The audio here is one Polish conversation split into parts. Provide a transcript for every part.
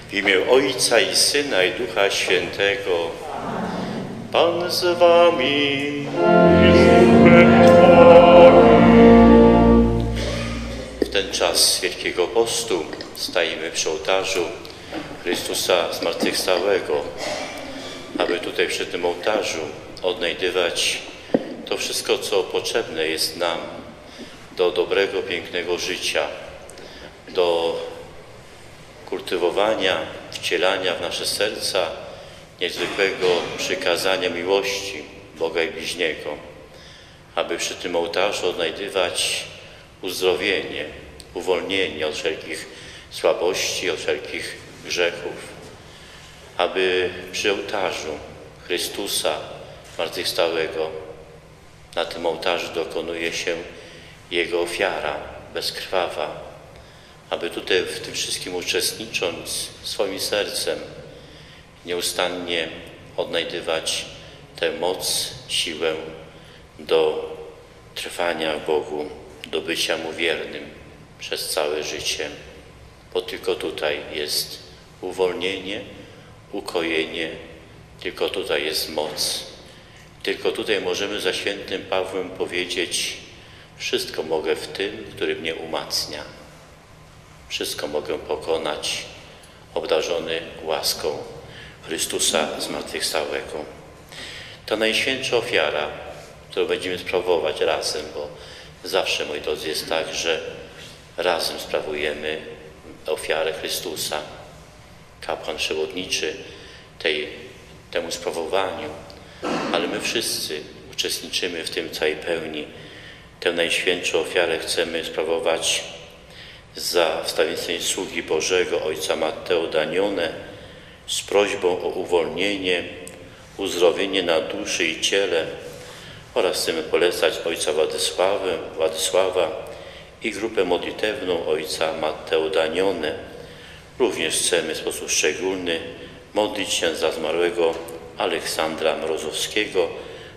W imię Ojca i Syna i Ducha Świętego. Pan z wami. W ten czas Wielkiego Postu stajemy przy ołtarzu Chrystusa Zmartwychwstałego, aby tutaj przy tym ołtarzu odnajdywać to wszystko, co potrzebne jest nam do dobrego, pięknego życia, do kultywowania, wcielania w nasze serca niezwykłego przykazania miłości Boga i bliźniego, aby przy tym ołtarzu odnajdywać uzdrowienie, uwolnienie od wszelkich słabości, od wszelkich grzechów, aby przy ołtarzu Chrystusa Zmartwychwstałego, na tym ołtarzu dokonuje się Jego ofiara bezkrwawa, aby tutaj w tym wszystkim uczestnicząc swoim sercem nieustannie odnajdywać tę moc, siłę do trwania w Bogu, do bycia Mu wiernym przez całe życie, bo tylko tutaj jest uwolnienie, ukojenie, tylko tutaj jest moc. Tylko tutaj możemy za świętym Pawłem powiedzieć: wszystko mogę w tym, który mnie umacnia. Wszystko mogę pokonać, obdarzony łaską Chrystusa Zmartwychwstałego. Ta najświętsza ofiara, którą będziemy sprawować razem, bo zawsze, moi drodzy, jest tak, że razem sprawujemy ofiarę Chrystusa. Kapłan przewodniczy temu sprawowaniu, ale my wszyscy uczestniczymy w tym całej pełni. Tę najświętszą ofiarę chcemy sprawować za wstawiennictwem sługi Bożego Ojca Matteo Danione z prośbą o uwolnienie, uzdrowienie na duszy i ciele, oraz chcemy polecać Ojca Władysława i grupę modlitewną Ojca Matteo Danione. Również chcemy w sposób szczególny modlić się za zmarłego Aleksandra Mrozowskiego,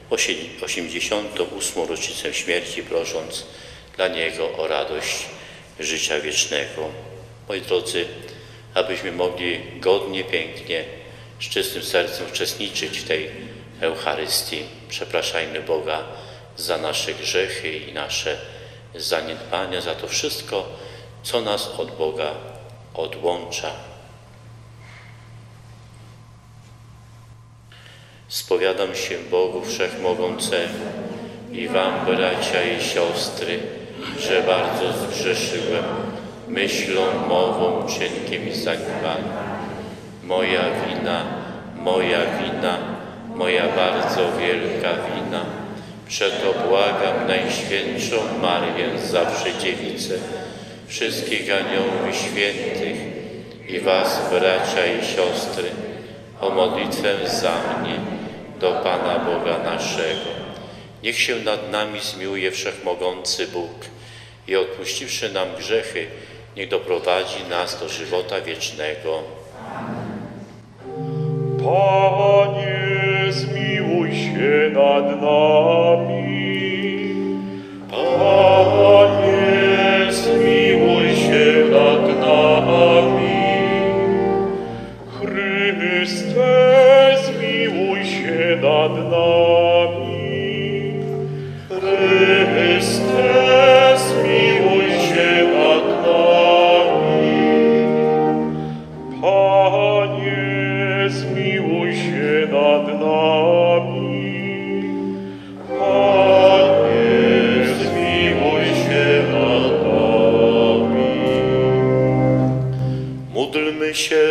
88. rocznicę śmierci, prosząc dla niego o radość życia wiecznego. Moi drodzy, abyśmy mogli godnie, pięknie, z czystym sercem uczestniczyć w tej Eucharystii, przepraszajmy Boga za nasze grzechy i nasze zaniedbania, za to wszystko, co nas od Boga odłącza. Spowiadam się Bogu Wszechmogącemu i wam, bracia i siostry, że bardzo zgrzeszyłem myślą, mową, czynkiem i zaniedbaniem. Moja wina, moja bardzo wielka wina. Przeto błagam Najświętszą Marię, zawsze Dziewicę, wszystkich aniołów i świętych i was, bracia i siostry, o modlitwę za mnie do Pana Boga naszego. Niech się nad nami zmiłuje Wszechmogący Bóg i odpuściwszy nam grzechy, niech doprowadzi nas do żywota wiecznego. Panie, zmiłuj się nad nami. Panie, zmiłuj się nad nami. Chryste, zmiłuj się nad nami. Chryste, zmiłuj się nad nami. Panie, zmiłuj się nad nami. Panie, zmiłuj się nad nami. Módlmy się.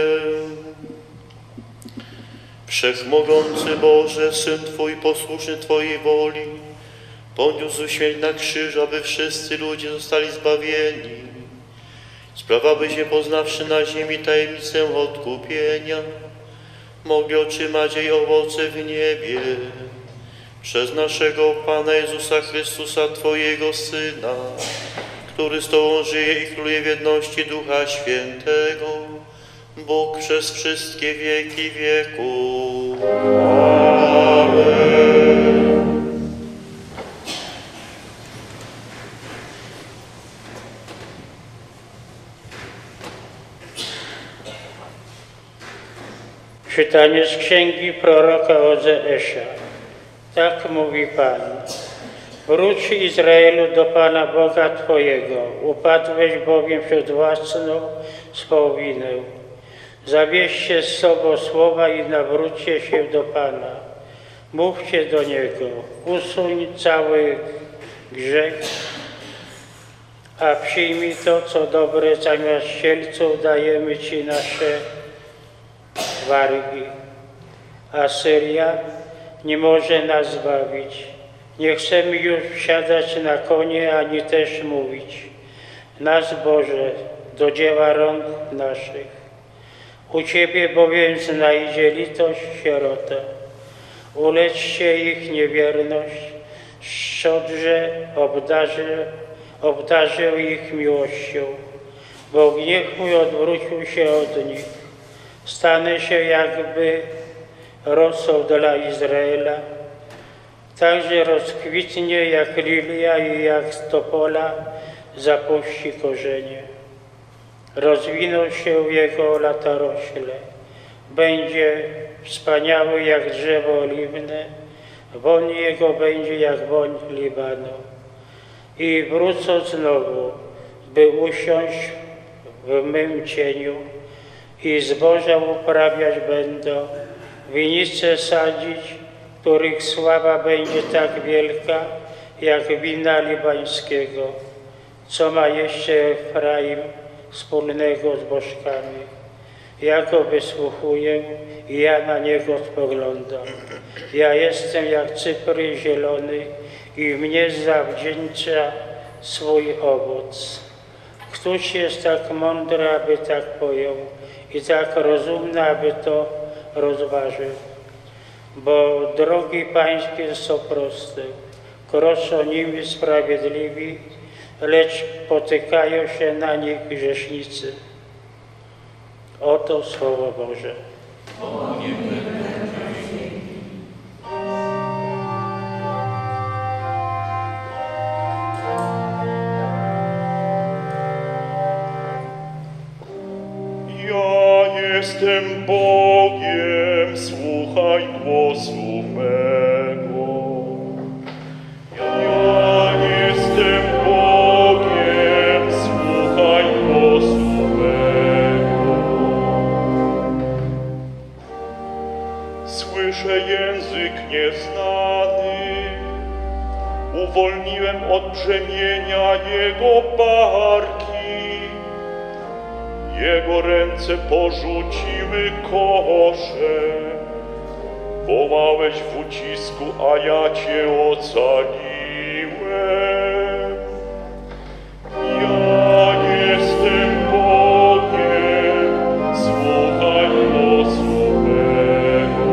Wszechmogący Boże, Syn Twój, posłuszny Twojej woli, poniósł śmierć na krzyżu, aby wszyscy ludzie zostali zbawieni. Sprawa, byśmy, poznawszy na ziemi tajemnicę odkupienia, mogli otrzymać jej owoce w niebie. Przez naszego Pana Jezusa Chrystusa, Twojego Syna, który z Tobą żyje i króluje w jedności Ducha Świętego, Bóg przez wszystkie wieki wieków. Amen. Czytanie z księgi proroka Ozeesza. Tak mówi Pan. Wróć Izraelu do Pana Boga Twojego, upadłeś bowiem przed własną swą winę. Zabierzcie z sobą słowa i nawróćcie się do Pana. Mówcie do Niego, usuń cały grzech, a przyjmij to, co dobre, zamiast ścielców dajemy Ci nasze wargi. Asyria nie może nas zbawić. Nie chcemy już wsiadać na konie, ani też mówić: nasz Boże, do dzieła rąk naszych. U Ciebie bowiem znajdzie litość sierota. Uleczcie ich niewierność, szczodrze obdarzę ich miłością, bo gniew mój odwrócił się od nich. Stanę się jakby rosą dla Izraela, także rozkwitnie jak lilia i jak z topola zapuści korzenie. Rozwiną się jego latorośle, będzie wspaniały jak drzewo oliwne, woń jego będzie jak woń Libanu. I wrócą znowu, by usiąść w mym cieniu i zboża uprawiać będą, winnice sadzić, których sława będzie tak wielka, jak wina libańskiego. Co ma jeszcze Efraim wspólnego z bożkami? Ja go wysłuchuję i ja na niego spoglądam. Ja jestem jak cypry zielony i mnie zawdzięcza swój owoc. Któż jest tak mądry, aby tak pojął i tak rozumny, aby to rozważył? Bo drogi Pańskie są proste, kroczą nimi sprawiedliwi, lecz potykają się na nich grzesznicy. Oto Słowo Boże. Ja jestem Bogiem, słuchaj głosu mego. Ja jestem Bogiem, słuchaj głosu mego. Słyszę język nieznany, uwolniłem od brzemienia jego barki. Jego ręce porzuciły kosze, wołałeś w ucisku, a ja Cię ocaliłem. Ja jestem Bogiem, słuchaj głosu mego.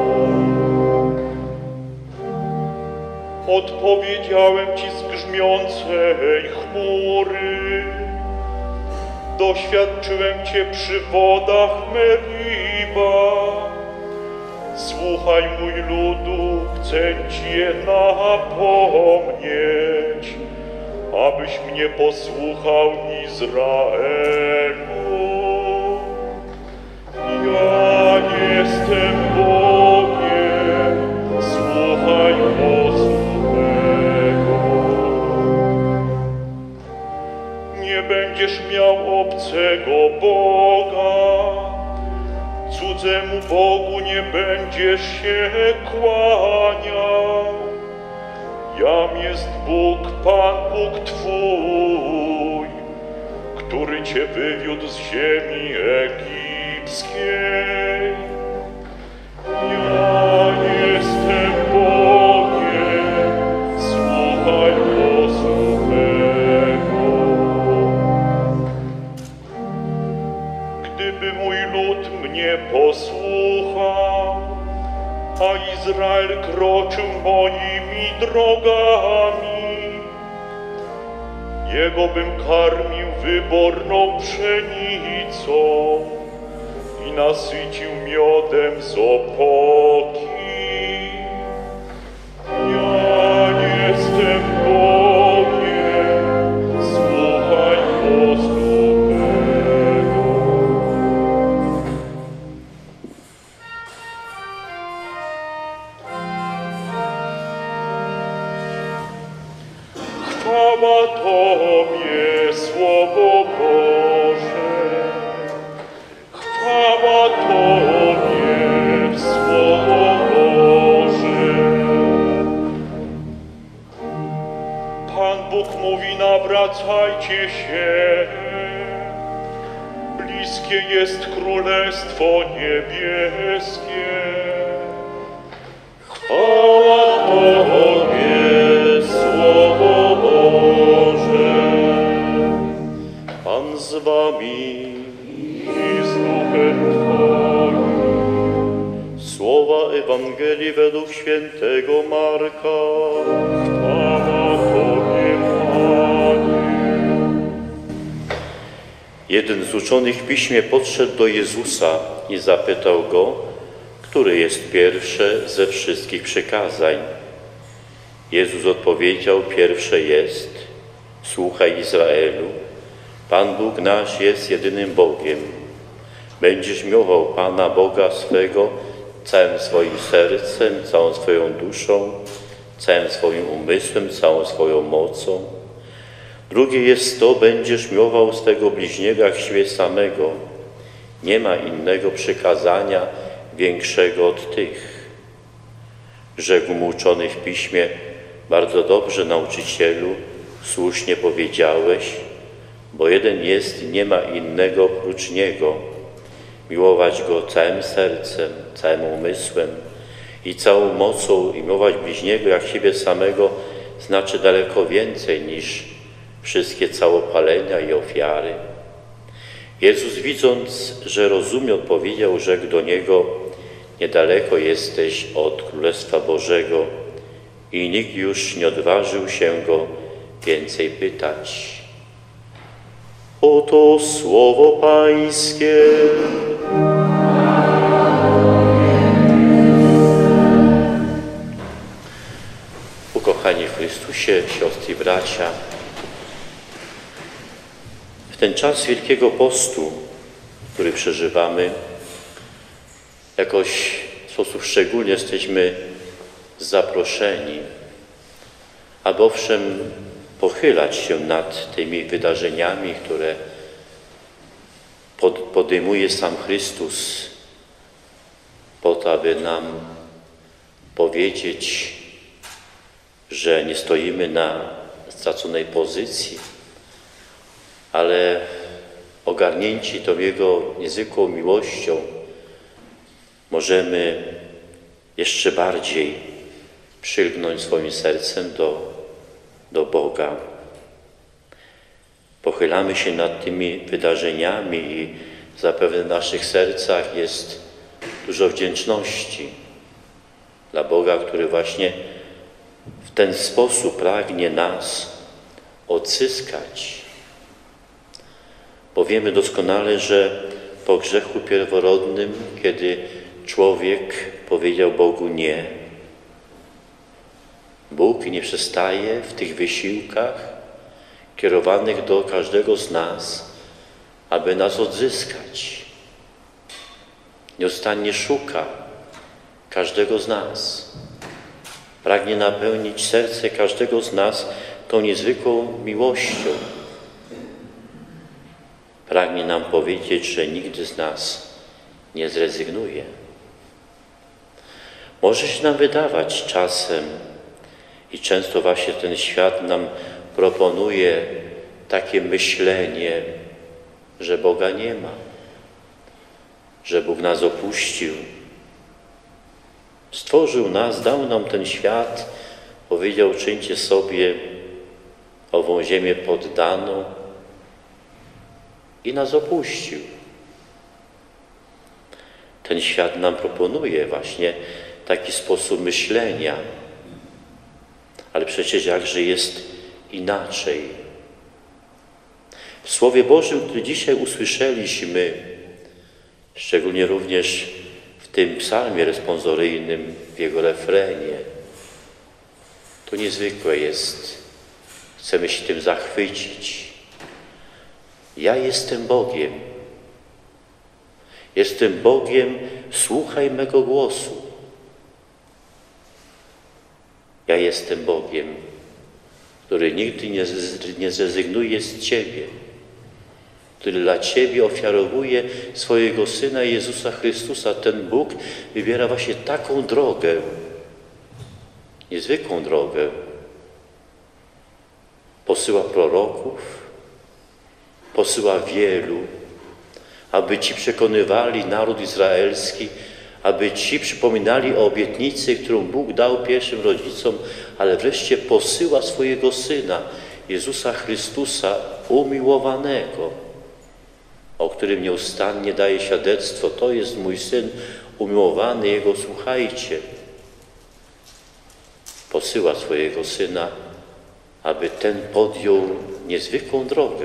Odpowiedziałem Ci z grzmiącej chmury, doświadczyłem Cię przy wodach Meriba. Słuchaj, mój ludu, chcę Ci je napomnieć, abyś mnie posłuchał, Izraelu. Ja jestem Bogiem, słuchaj głosu mego. Nie będziesz miał obcego Boga, cudzemu Bogu nie będziesz się kłaniał. Jam jest Bóg, Pan Bóg Twój, który Cię wywiódł z ziemi egipskiej. Ja jestem Bogiem, słuchaj głosu mego. Gdyby mój lud mnie posłuchał, a Izrael kroczył moimi drogami, jego bym karmił wyborną pszenicą i nasycił miodem z opoki. Ja jestem Bogiem, słuchaj głosu mego. Radujcie się, bliskie jest Królestwo Niebieskie. Chwała Tobie, Słowo Boże. Pan z Wami. I z duchem Twoim. Słowa Ewangelii według świętego Marka. Chwała Tobie, Panie. Jeden z uczonych w piśmie podszedł do Jezusa i zapytał Go, które jest pierwsze ze wszystkich przykazań. Jezus odpowiedział, pierwsze jest: słuchaj Izraelu, Pan Bóg nasz jest jedynym Bogiem. Będziesz miłował Pana Boga swego całym swoim sercem, całą swoją duszą, całym swoim umysłem, całą swoją mocą. Drugie jest to, będziesz miłował swego bliźniego jak siebie samego. Nie ma innego przykazania większego od tych. Rzekł mu uczony w piśmie, bardzo dobrze, nauczycielu, słusznie powiedziałeś, bo jeden jest i nie ma innego oprócz Niego. Miłować Go całym sercem, całym umysłem i całą mocą i miłować bliźniego jak siebie samego znaczy daleko więcej niż wszystkie całopalenia i ofiary. Jezus, widząc, że rozumie, odpowiedział, rzekł do niego, niedaleko jesteś od Królestwa Bożego. I nikt już nie odważył się Go więcej pytać. Oto słowo Pańskie. Ukochani w Chrystusie, siostry i bracia, w ten czas Wielkiego Postu, który przeżywamy, jakoś w sposób szczególny jesteśmy zaproszeni, aby owszem pochylać się nad tymi wydarzeniami, które podejmuje sam Chrystus po to, aby nam powiedzieć, że nie stoimy na straconej pozycji, ale ogarnięci tą Jego niezwykłą miłością możemy jeszcze bardziej przylgnąć swoim sercem do Boga. Pochylamy się nad tymi wydarzeniami i zapewne w naszych sercach jest dużo wdzięczności dla Boga, który właśnie w ten sposób pragnie nas odzyskać. Bo wiemy doskonale, że po grzechu pierworodnym, kiedy człowiek powiedział Bogu nie, Bóg nie przestaje w tych wysiłkach kierowanych do każdego z nas, aby nas odzyskać. Nieustannie szuka każdego z nas. Pragnie napełnić serce każdego z nas tą niezwykłą miłością. Pragnie nam powiedzieć, że nigdy z nas nie zrezygnuje. Może się nam wydawać czasem i często właśnie ten świat nam proponuje takie myślenie, że Boga nie ma, że Bóg nas opuścił. Stworzył nas, dał nam ten świat, powiedział, czyńcie sobie ową ziemię poddaną i nas opuścił. Ten świat nam proponuje właśnie taki sposób myślenia, ale przecież jakże jest inaczej. W Słowie Bożym, które dzisiaj usłyszeliśmy, szczególnie również w tym psalmie responsoryjnym, w jego refrenie, to niezwykłe jest. Chcemy się tym zachwycić. Ja jestem Bogiem. Jestem Bogiem, słuchaj mego głosu. Ja jestem Bogiem, który nigdy nie zrezygnuje z Ciebie, który dla Ciebie ofiarowuje swojego Syna Jezusa Chrystusa. Ten Bóg wybiera właśnie taką drogę, niezwykłą drogę. Posyła proroków, posyła wielu, aby ci przekonywali naród izraelski, aby ci przypominali o obietnicy, którą Bóg dał pierwszym rodzicom, ale wreszcie posyła swojego Syna, Jezusa Chrystusa, umiłowanego, o którym nieustannie daje świadectwo: to jest mój Syn umiłowany, Jego słuchajcie. Posyła swojego Syna, aby ten podjął niezwykłą drogę.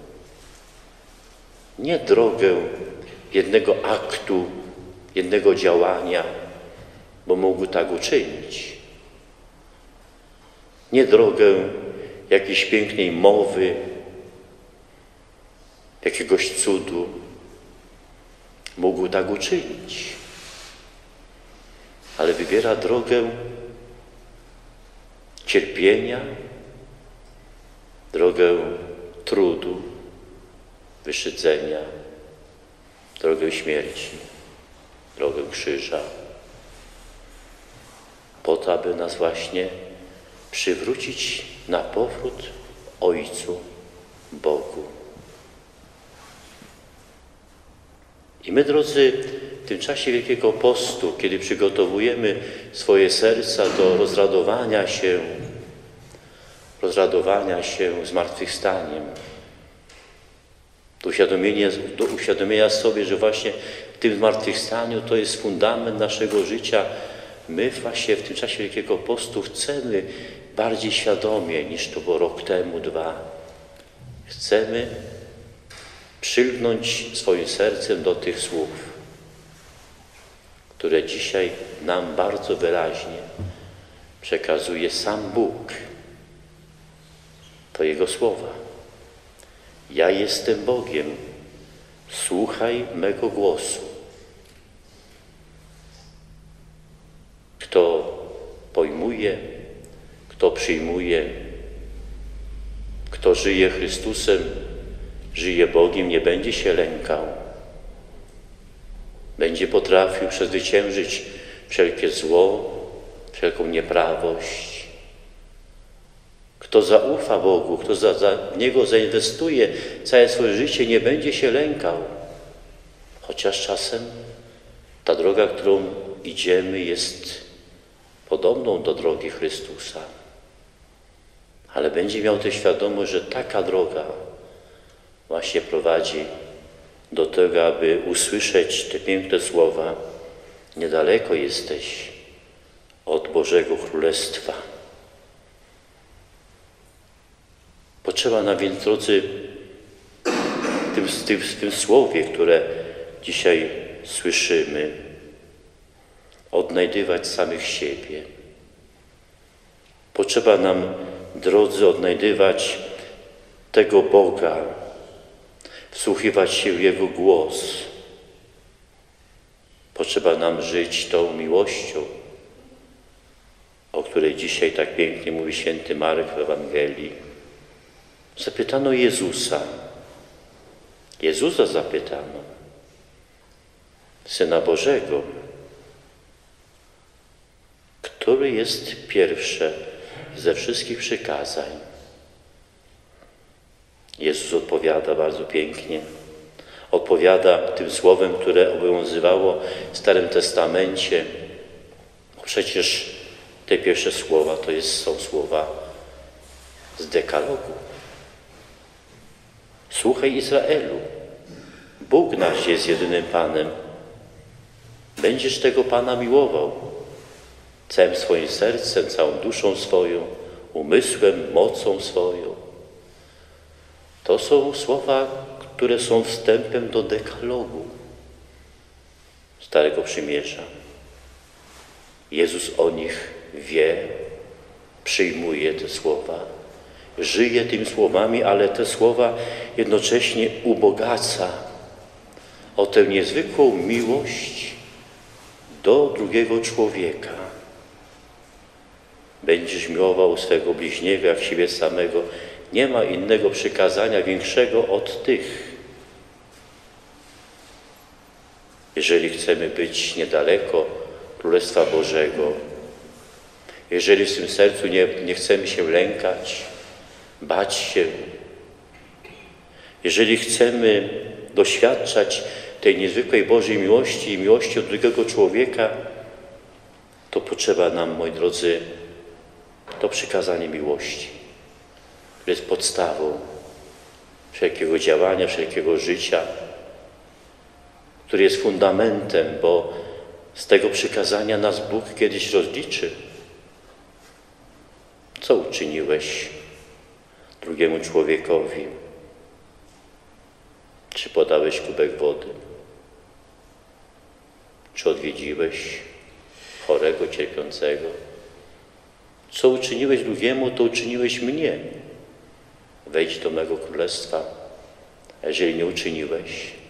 Nie drogę jednego aktu, jednego działania, bo mógł tak uczynić. Nie drogę jakiejś pięknej mowy, jakiegoś cudu, mógł tak uczynić. Ale wybiera drogę cierpienia, drogę trudu, wyszydzenia, drogę śmierci, drogę krzyża, po to, aby nas właśnie przywrócić na powrót Ojcu, Bogu. I my, drodzy, w tym czasie Wielkiego Postu, kiedy przygotowujemy swoje serca do rozradowania się zmartwychwstaniem, do uświadomienia sobie, że właśnie w tym zmartwychwstaniu to jest fundament naszego życia. My właśnie w tym czasie Wielkiego Postu chcemy bardziej świadomie niż to było rok temu, 2. Chcemy przylgnąć swoim sercem do tych słów, które dzisiaj nam bardzo wyraźnie przekazuje sam Bóg. To Jego słowa. Ja jestem Bogiem, słuchaj mego głosu. Kto pojmuje, kto przyjmuje, kto żyje Chrystusem, żyje Bogiem, nie będzie się lękał. Będzie potrafił przezwyciężyć wszelkie zło, wszelką nieprawość. Kto zaufa Bogu, kto w Niego zainwestuje całe swoje życie, nie będzie się lękał. Chociaż czasem ta droga, którą idziemy, jest podobną do drogi Chrystusa. Ale będzie miał tę świadomość, że taka droga właśnie prowadzi do tego, aby usłyszeć te piękne słowa: niedaleko jesteś od Bożego Królestwa. Potrzeba nam więc, drodzy, w tym słowie, które dzisiaj słyszymy, odnajdywać samych siebie. Potrzeba nam, drodzy, odnajdywać tego Boga, wsłuchiwać się w Jego głos. Potrzeba nam żyć tą miłością, o której dzisiaj tak pięknie mówi święty Marek w Ewangelii. Zapytano Jezusa. Jezusa zapytano, Syna Bożego, który jest pierwsze ze wszystkich przykazań. Jezus odpowiada bardzo pięknie. Odpowiada tym słowem, które obowiązywało w Starym Testamencie. Przecież te pierwsze słowa są słowa z dekalogu. Słuchaj, Izraelu, Bóg nasz jest jedynym Panem. Będziesz tego Pana miłował całym swoim sercem, całą duszą swoją, umysłem, mocą swoją. To są słowa, które są wstępem do dekalogu Starego Przymierza. Jezus o nich wie, przyjmuje te słowa, żyje tymi słowami, ale te słowa jednocześnie ubogaca o tę niezwykłą miłość do drugiego człowieka. Będziesz miłował swego bliźniego jak siebie samego. Nie ma innego przykazania większego od tych. Jeżeli chcemy być niedaleko Królestwa Bożego, jeżeli w swym sercu nie chcemy się lękać, bać się, Jeżeli chcemy doświadczać tej niezwykłej Bożej miłości i miłości od drugiego człowieka, to potrzeba nam, moi drodzy, to przykazanie miłości, które jest podstawą wszelkiego działania, wszelkiego życia, który jest fundamentem, bo z tego przykazania nas Bóg kiedyś rozliczy. Co uczyniłeś drugiemu człowiekowi? Czy podałeś kubek wody? Czy odwiedziłeś chorego, cierpiącego? Co uczyniłeś drugiemu, to uczyniłeś mnie. Wejdź do mego królestwa, a jeżeli nie uczyniłeś.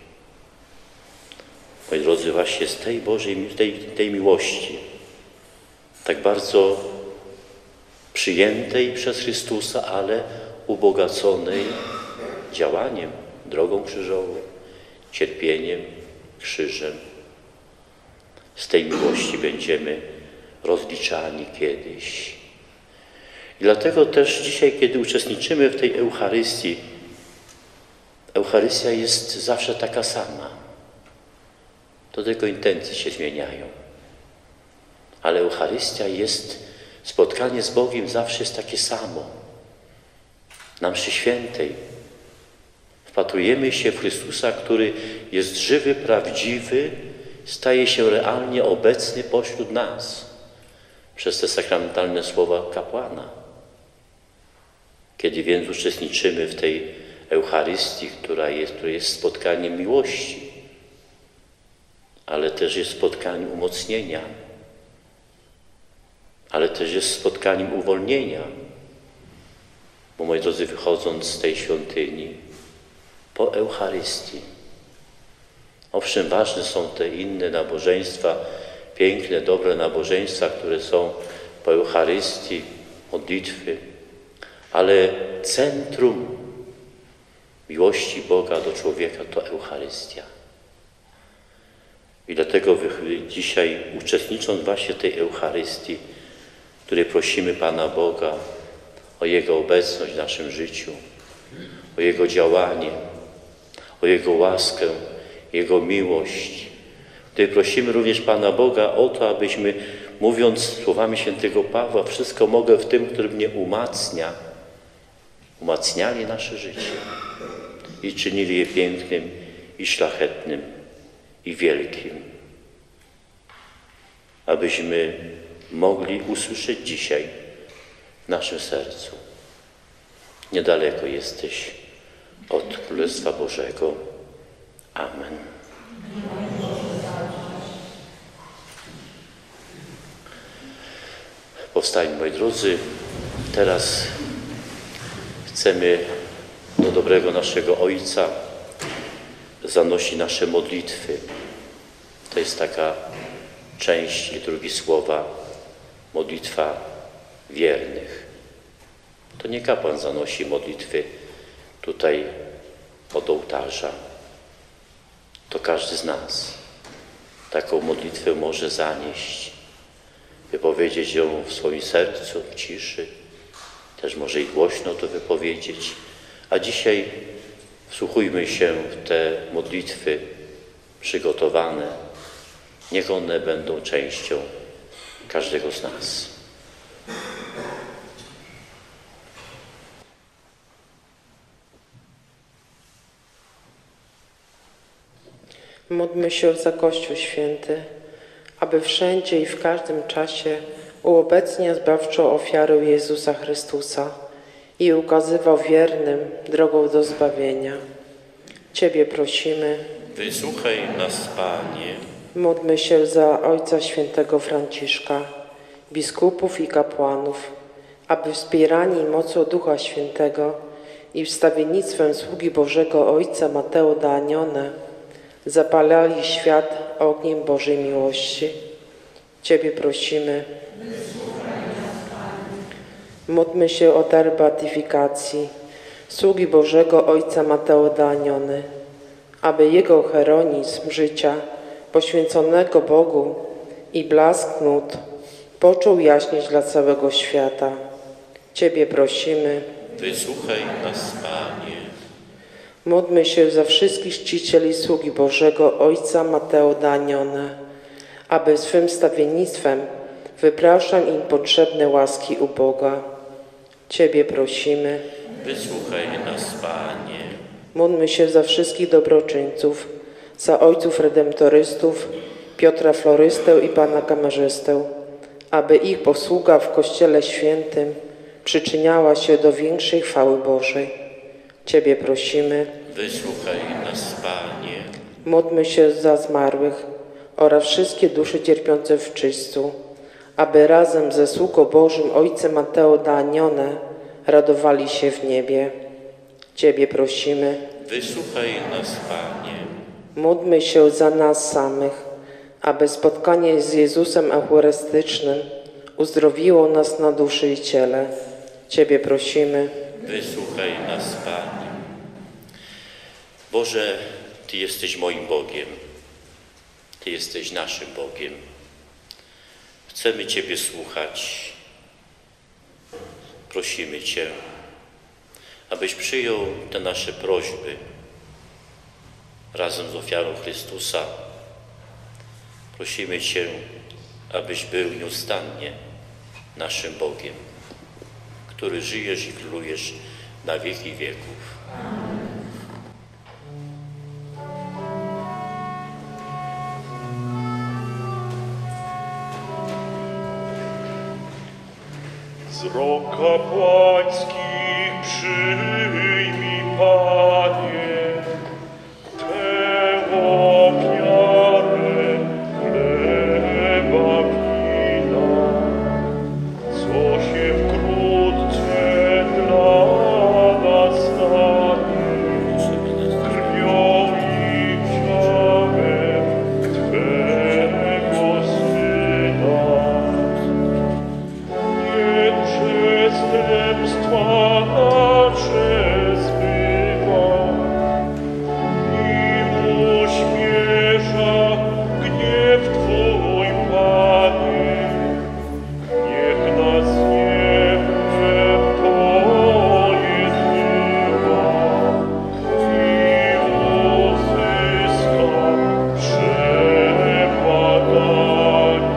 Moi drodzy, właśnie z tej Bożej, tej miłości, tak bardzo przyjętej przez Chrystusa, ale ubogaconej działaniem, drogą krzyżową, cierpieniem, krzyżem. Z tej miłości będziemy rozliczani kiedyś. I dlatego też dzisiaj, kiedy uczestniczymy w tej Eucharystii, Eucharystia jest zawsze taka sama. To tylko intencje się zmieniają. Ale Eucharystia jest, spotkanie z Bogiem zawsze jest takie samo. Na mszy świętej wpatrujemy się w Chrystusa, który jest żywy, prawdziwy, staje się realnie obecny pośród nas przez te sakramentalne słowa kapłana. Kiedy więc uczestniczymy w tej Eucharystii, która jest spotkaniem miłości, ale też jest spotkaniem umocnienia, ale też jest spotkaniem uwolnienia. Bo, moi drodzy, wychodząc z tej świątyni, po Eucharystii, owszem, ważne są te inne nabożeństwa, piękne, dobre nabożeństwa, które są po Eucharystii, modlitwy, ale centrum miłości Boga do człowieka to Eucharystia. I dlatego dzisiaj, uczestnicząc właśnie w tej Eucharystii, w której prosimy Pana Boga o Jego obecność w naszym życiu, o Jego działanie, o Jego łaskę, Jego miłość, w której prosimy również Pana Boga o to, abyśmy, mówiąc słowami świętego Pawła, wszystko mogę w tym, który mnie umacnia, umacniali nasze życie i czynili je pięknym i szlachetnym i wielkim. Abyśmy mogli usłyszeć dzisiaj w naszym sercu: niedaleko jesteś od Królestwa Bożego. Amen. Powstańmy, moi drodzy, teraz chcemy do dobrego naszego Ojca zanosić nasze modlitwy. To jest taka część liturgii słowa, modlitwa wiernych. To nie kapłan zanosi modlitwy tutaj od ołtarza. To każdy z nas taką modlitwę może zanieść, wypowiedzieć ją w swoim sercu, w ciszy, też może i głośno to wypowiedzieć. A dzisiaj wsłuchujmy się w te modlitwy przygotowane. Niech one będą częścią każdego z nas. Módlmy się za Kościół Święty, aby wszędzie i w każdym czasie uobecniał zbawczą ofiarę Jezusa Chrystusa i ukazywał wiernym drogą do zbawienia. Ciebie prosimy. Wysłuchaj nas, Panie. Módlmy się za Ojca Świętego Franciszka, biskupów i kapłanów, aby wspierani mocą Ducha Świętego i wstawiennictwem sługi Bożego Ojca Mateo D'Agnone zapalali świat ogniem Bożej miłości. Ciebie prosimy. Módlmy się o dar beatyfikacji sługi Bożego Ojca Mateo D'Agnone, aby jego heronizm życia poświęconego Bogu i blask nut począł jaśnieć dla całego świata. Ciebie prosimy. Wysłuchaj nas, Panie. Módlmy się za wszystkich czcicieli sługi Bożego, ojca Mateo Danione, aby swym stawiennictwem wypraszał im potrzebne łaski u Boga. Ciebie prosimy. Wysłuchaj nas, Panie. Módlmy się za wszystkich dobroczyńców, za ojców redemptorystów, Piotra Florystę i Pana Kamerzystę, aby ich posługa w Kościele Świętym przyczyniała się do większej chwały Bożej. Ciebie prosimy. Wysłuchaj nas, Panie. Módlmy się za zmarłych oraz wszystkie dusze cierpiące w czyśćcu, aby razem ze sługą Bożym Ojcem Mateo Danione radowali się w niebie. Ciebie prosimy. Wysłuchaj nas, Panie. Módlmy się za nas samych, aby spotkanie z Jezusem Eucharystycznym uzdrowiło nas na duszy i ciele. Ciebie prosimy. Wysłuchaj nas, Panie. Boże, Ty jesteś moim Bogiem. Ty jesteś naszym Bogiem. Chcemy Ciebie słuchać. Prosimy Cię, abyś przyjął te nasze prośby razem z ofiarą Chrystusa. Prosimy Cię, abyś był nieustannie naszym Bogiem, który żyjesz i królujesz na wieki wieków. Wzrok kapłański przyjmij, Panie, tę ofiarę chleba wina, co się wkrótce dla nas stanie, krwią i ciałem Twego Syna. Przestępstwa nasze zbywa i uśmiesza gniew Twój, Panie. Niech nas nie pojednywa i uzyska przebłaganie.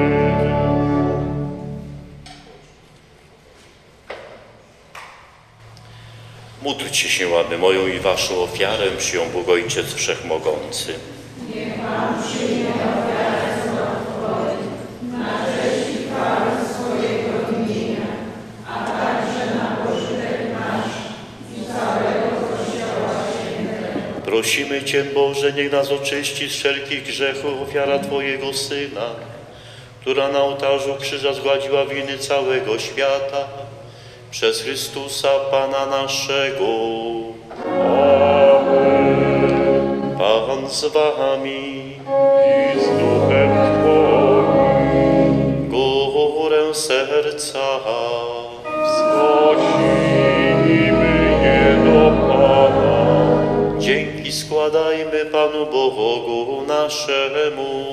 Módlcie się, aby moją i waszą ofiarę przyjął Bóg Ojciec Wszechmogący. Prosimy Cię, Boże, niech nas oczyści z wszelkich grzechów ofiara Twojego Syna, która na ołtarzu krzyża zgładziła winy całego świata, przez Chrystusa Pana naszego. Amen. Pan z Wami. I z duchem Twoim Górę serca. wznosimy je do Pana. Dzięki składajmy Panu Bogu naszemu.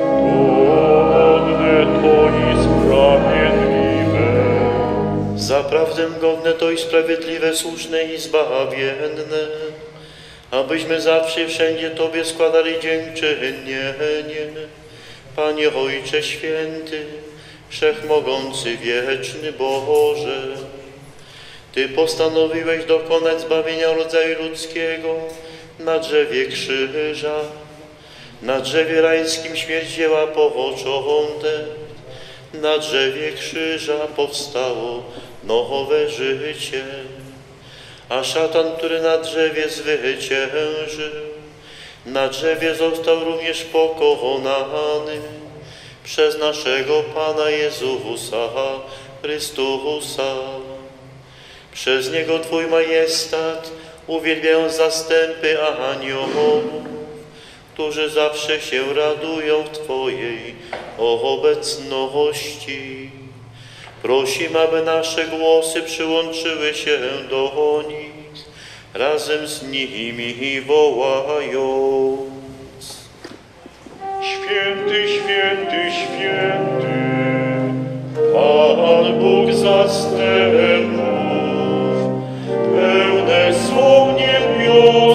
Godne to i sprawiedliwe. Zaprawdę godne to i sprawiedliwe, słuszne i zbawienne, abyśmy zawsze i wszędzie Tobie składali dziękczynienie. Panie Ojcze Święty, Wszechmogący, Wieczny Boże, Ty postanowiłeś dokonać zbawienia rodzaju ludzkiego na drzewie krzyża. Na drzewie rańskim śmierć wzięła początek, na drzewie krzyża powstało nowe życie, a szatan, który na drzewie zwyciężył, na drzewie został również pokonany przez naszego Pana Jezusa Chrystusa. Przez Niego Twój majestat uwielbiają zastępy aniołów, którzy zawsze się radują w Twojej obecności. Prosimy, aby nasze głosy przyłączyły się do nich, razem z nimi wołając: Święty, święty, święty, Pan Bóg zastępów, pełne są niebiosa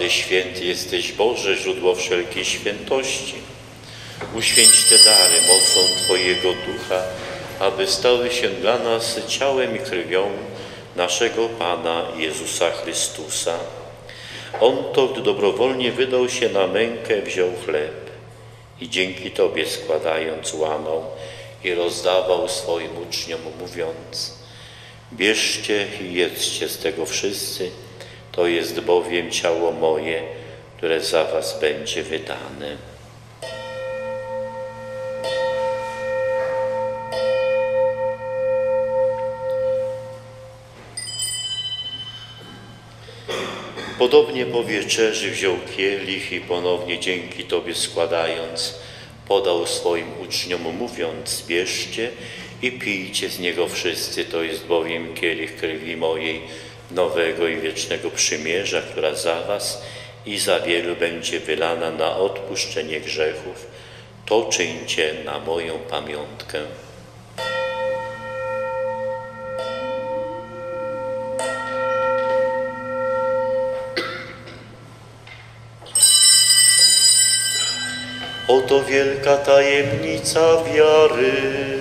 Ty święty jesteś, Boże, źródło wszelkiej świętości. Uświęć te dary mocą Twojego Ducha, aby stały się dla nas ciałem i krwią naszego Pana Jezusa Chrystusa. On to, gdy dobrowolnie wydał się na mękę, wziął chleb i dzięki Tobie składając łamał i rozdawał swoim uczniom, mówiąc: bierzcie i jedzcie z tego wszyscy, to jest bowiem ciało moje, które za was będzie wydane. Podobnie po wieczerzy wziął kielich i ponownie dzięki Tobie składając, podał swoim uczniom, mówiąc: bierzcie i pijcie z niego wszyscy, to jest bowiem kielich krwi mojej, nowego i wiecznego przymierza, która za was i za wielu będzie wylana na odpuszczenie grzechów. To czyńcie na moją pamiątkę. Oto wielka tajemnica wiary.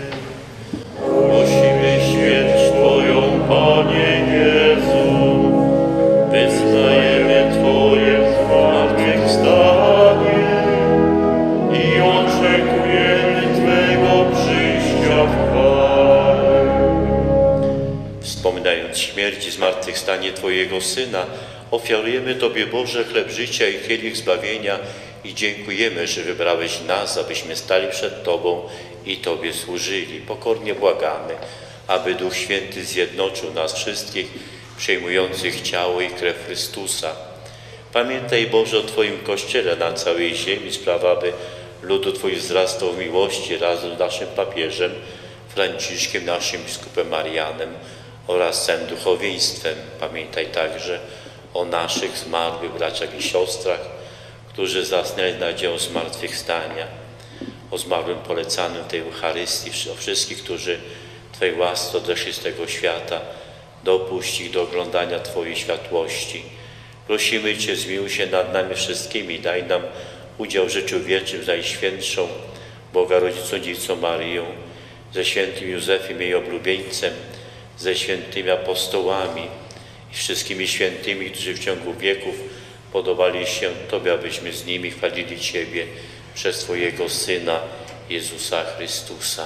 Głosimy śmierć Twoją, Panie Jezu. Wyznajemy Twoje zmartwychwstanie i oczekujemy Twego przyjścia w chwale. Wspominając śmierć i zmartwychwstanie Twojego Syna, ofiarujemy Tobie, Boże, chleb życia i kielich zbawienia i dziękujemy, że wybrałeś nas, abyśmy stali przed Tobą i Tobie służyli. Pokornie błagamy, aby Duch Święty zjednoczył nas wszystkich, przyjmujących ciało i krew Chrystusa. Pamiętaj, Boże, o Twoim Kościele na całej ziemi, spraw, aby ludu Twój wzrastał w miłości razem z naszym papieżem Franciszkiem, naszym biskupem Marianem oraz całym duchowieństwem. Pamiętaj także o naszych zmarłych braciach i siostrach, którzy zasnęli nadzieją zmartwychwstania, o zmarłym polecanym tej Eucharystii, o wszystkich, którzy Twojej łasce odeszli z tego świata. Dopuść ich do oglądania Twojej światłości. Prosimy Cię, zmiłuj się nad nami wszystkimi, daj nam udział w życiu wiecznym z Najświętszą Boga Rodzicą Dziewicą Maryją, ze świętym Józefem, jej oblubieńcem, ze świętymi apostołami i wszystkimi świętymi, którzy w ciągu wieków podobali się Tobie, abyśmy z nimi chwalili Ciebie przez Twojego Syna, Jezusa Chrystusa.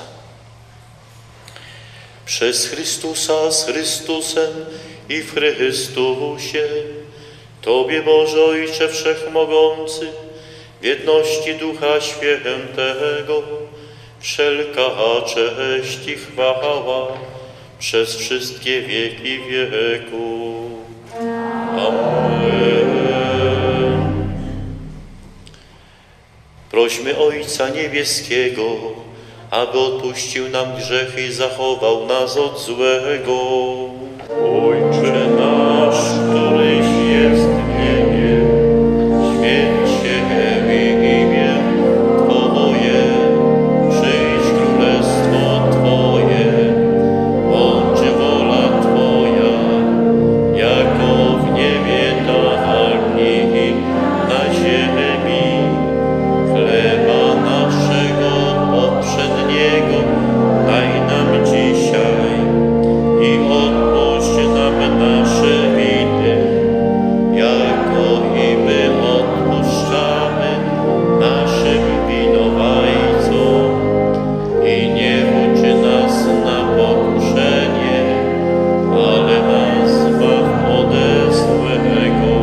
Przez Chrystusa, z Chrystusem i w Chrystusie, Tobie, Boże Ojcze Wszechmogący, w jedności Ducha Świętego, wszelka cześć i chwała przez wszystkie wieki wieków. Amen. Prośmy Ojca Niebieskiego, aby odpuścił nam grzechy i zachował nas od złego. Ojcze nasz, któryś jest w niebie, święć się imię Twoje, przyjdź królestwo Twoje, bądź wola Twoja, jako w niebie, tak i na ziemi. Chleba naszego poprzedniego daj nam dzisiaj i odpuść nam nasze winy, jako i my odpuszczamy naszym winowajcom. I nie wódź nas na pokuszenie, ale nas zbaw ode złego.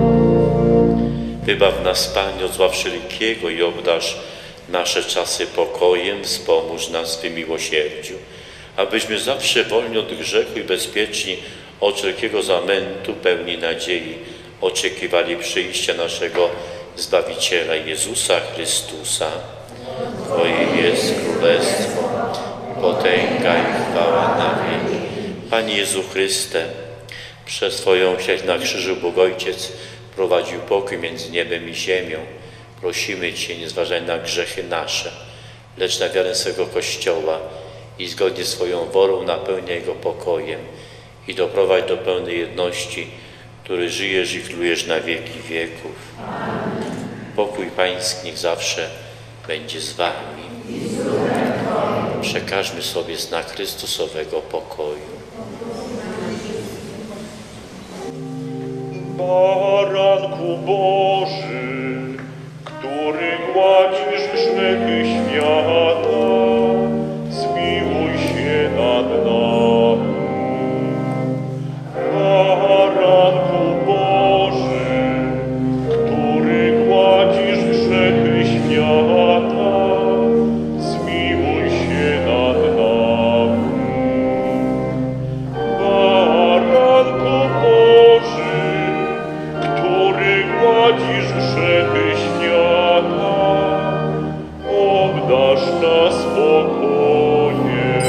Wybaw nas, Panie, od zła wszelkiego i obdarz nasze czasy pokojem, wspomóż nas w Twym miłosierdziu, abyśmy zawsze wolni od grzechu i bezpieczni od wszelkiego zamętu, pełni nadziei, oczekiwali przyjścia naszego Zbawiciela Jezusa Chrystusa. Twoje jest królestwo, potęga i chwała na wieki. Panie Jezu Chryste, przez Twoją śmierć na krzyżu Bóg Ojciec prowadził pokój między niebem i ziemią. Prosimy Cię, nie zważaj na grzechy nasze, lecz na wiarę swego Kościoła i zgodnie z Twoją wolą napełniaj go pokojem i doprowadź do pełnej jedności, który żyjesz i królujesz na wieki wieków. Pokój Pański niech zawsze będzie z wami. Przekażmy sobie znak Chrystusowego pokoju. Baranku Boży, który gładzisz grzechy świata, zmiłuj się nad nami. Baranku Boży, który gładzisz grzechy świata, zmiłuj się nad nami. Baranku Boży, który gładzisz grzechy świata, obdarz nas spokojem.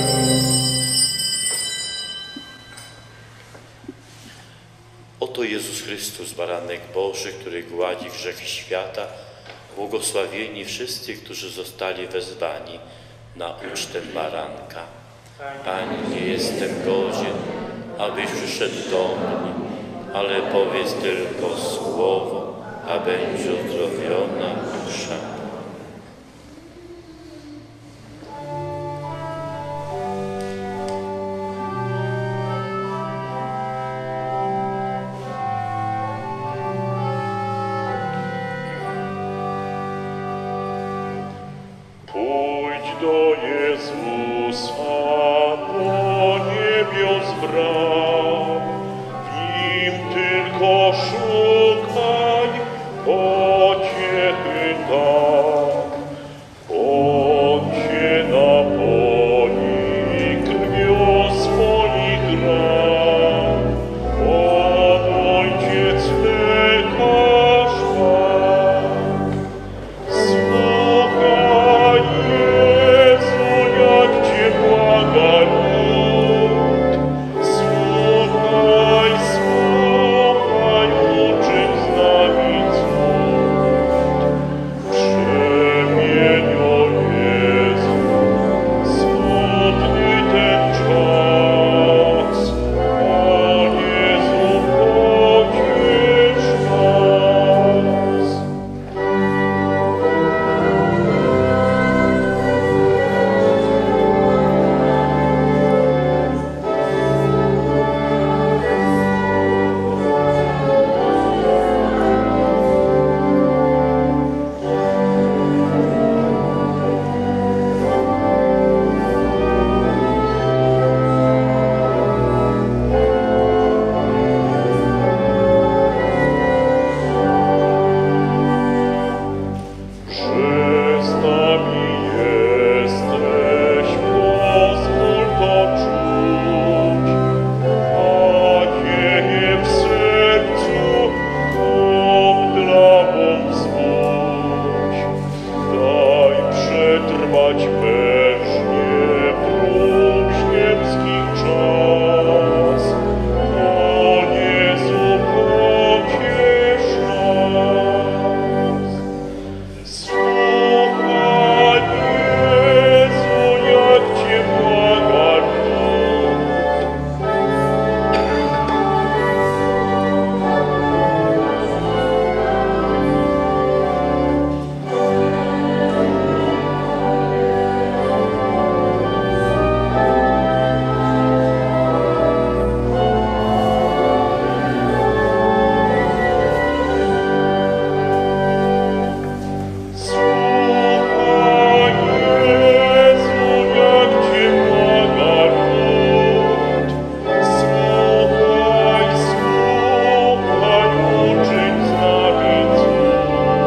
Oto Jezus Chrystus, baranek Boży, który gładzi grzechy świata. Błogosławieni wszyscy, którzy zostali wezwani na ucztę baranka. Panie, nie jestem godzien, abyś przyszedł do mnie, ale powiedz tylko słowo, a będzie uzdrowiona dusza. Pójdź do Jezusa, do niebios bram, w Nim tylko szukaj pociechy tam. On Cię napoi krwią swoich ran, on Ojciec lekarz tak. Słuchaj, Jezu, jak Cię błaga lud. Słuchaj, słuchaj, uczyń z nami cud. Przemienio Jezu, smutny ten czas. O Jezu, pociesz nas. Że z nami jesteś, pozwól to czuć. Nadzieję w sercu obdrawą wzbudź. Daj przetrwać mężnie prób ziemskich czas. O Jezu, pociesz nas. Słuchaj, Jezu, jak Cię błaga lud. Słuchaj, Jezu, jak Cię błaga lud. Słuchaj, słuchaj, uczyń z nami cud.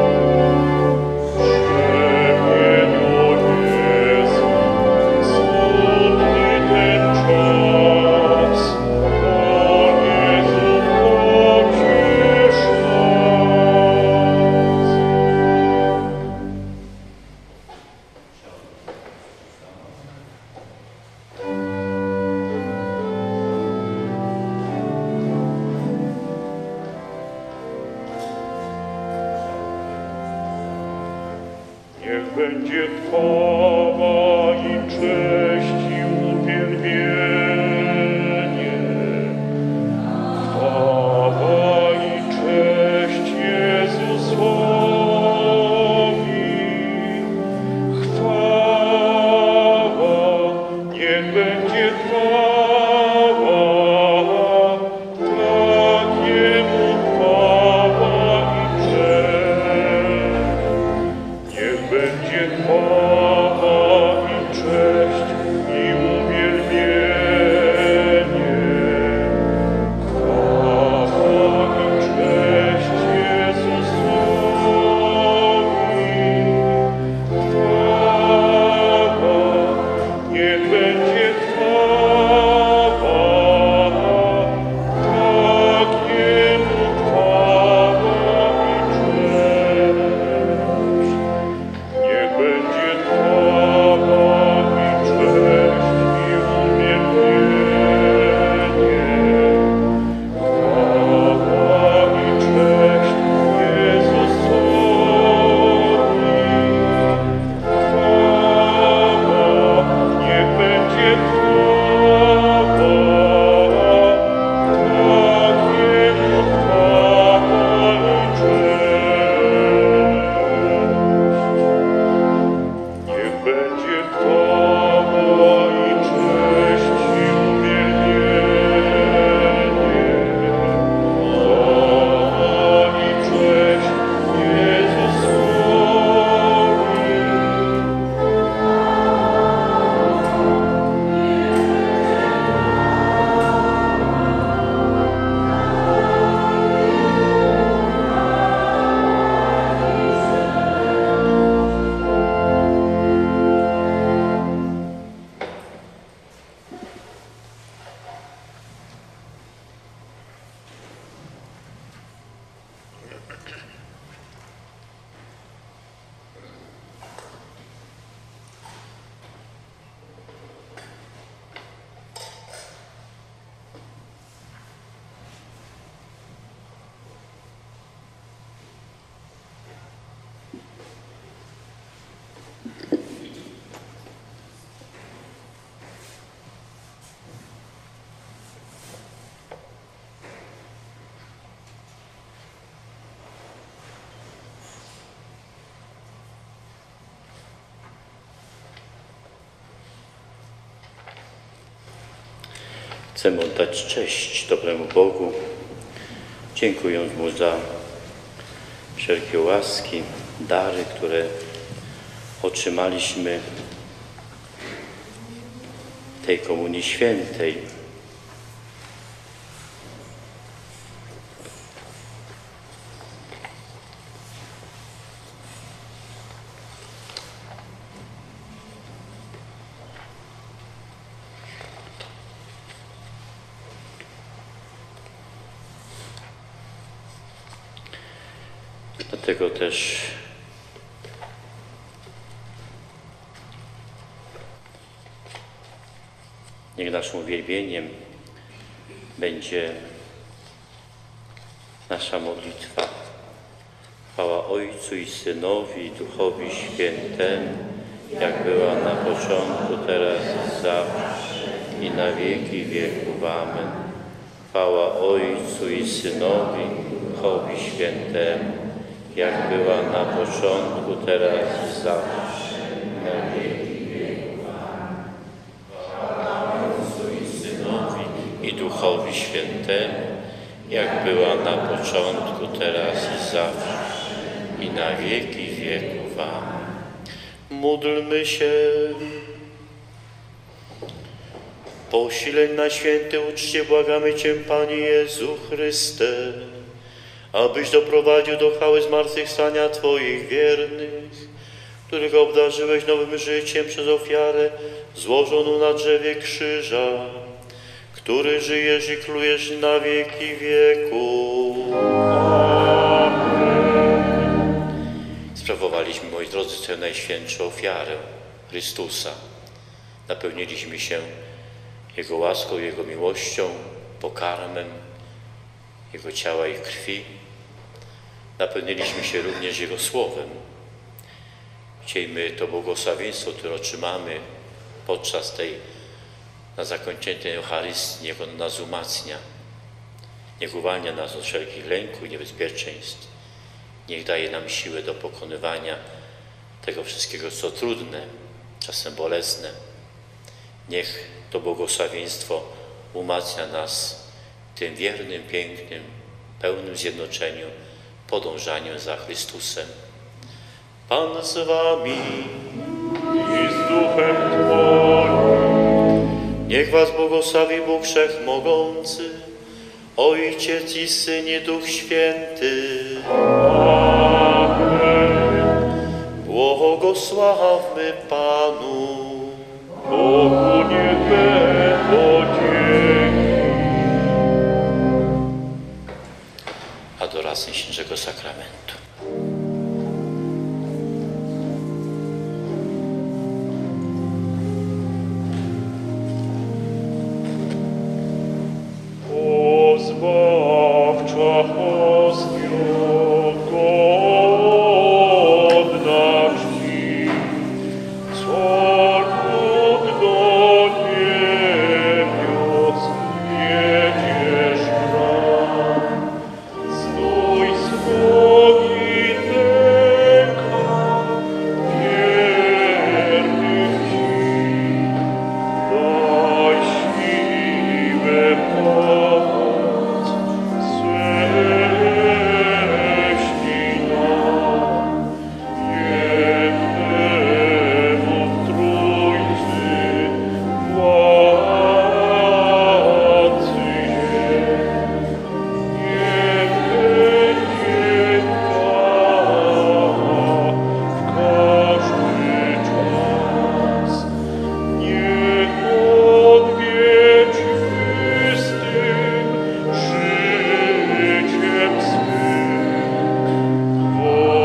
Przemienio Jezu, smutny ten czas. O Jezu, pociesz nas. Niech będzie chwała i cześć i uwielbienie. Chwała Chcemy oddać cześć dobremu Bogu, dziękując Mu za wszelkie łaski, dary, które otrzymaliśmy tej Komunii Świętej. Dlatego też niech naszym uwielbieniem będzie nasza modlitwa. Chwała Ojcu i Synowi i Duchowi Świętemu, jak była na początku, teraz i zawsze, i na wieki wieków. Amen. Chwała Ojcu i Synowi i Duchowi Świętemu, jak była na początku, teraz i zawsze, na wieki wieków. Amen. Chwała Ojcu i Synowi i Duchowi Świętemu, jak była na początku, teraz i zawsze, i na wieki wieków. Amen. Módlmy się. Po usileń na święte uczcie błagamy Cię, Panie Jezu Chryste, abyś doprowadził do chwały zmartwychwstania Twoich wiernych, których obdarzyłeś nowym życiem przez ofiarę złożoną na drzewie krzyża, który żyjesz i królujesz na wieki wieków. Sprawowaliśmy, moi drodzy, tę najświętszą ofiarę Chrystusa. Napełniliśmy się Jego łaską, Jego miłością, pokarmem Jego ciała i krwi. Napełniliśmy się również Jego Słowem. Chciejmy to błogosławieństwo, które otrzymamy podczas na zakończenie tej Eucharystii, niech ono nas umacnia. Niech uwalnia nas od wszelkich lęków i niebezpieczeństw. Niech daje nam siłę do pokonywania tego wszystkiego, co trudne, czasem bolesne. Niech to błogosławieństwo umacnia nas w tym wiernym, pięknym, pełnym zjednoczeniu, podążaniu za Chrystusem. Pan z wami i z duchem Twoim. Niech was błogosławi Bóg Wszechmogący, Ojciec i Syn i Duch Święty. Amen. Błogosławmy Panu. Bogu niech będą dzięki. Adoracja Świętego Sakramentu. O Zbawcza hostio, godna czci, co lud do niebios wiedziesz nam. Stój słowi lęka, wiernych Ci, daj siłę pomoc, ześlij nam, jednemu w Trójcy, władcy ziemi. Niech będzie chwała w każdy czas. Niech odwiedź czystym życiem swym w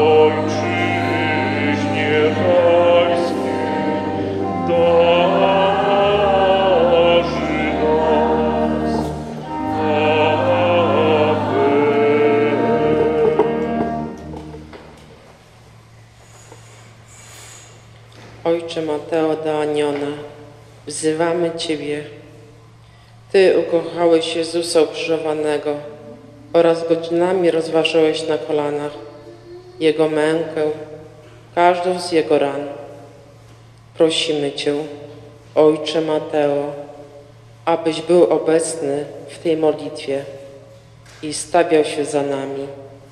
ojczyźnie rajskiej darzy nas. Ojcze Mateo da Aniona, wzywamy Ciebie. Ty ukochałeś Jezusa ukrzyżowanego oraz godzinami rozważałeś na kolanach Jego mękę, każdą z Jego ran. Prosimy Cię, Ojcze Mateo, abyś był obecny w tej modlitwie i stawiał się za nami.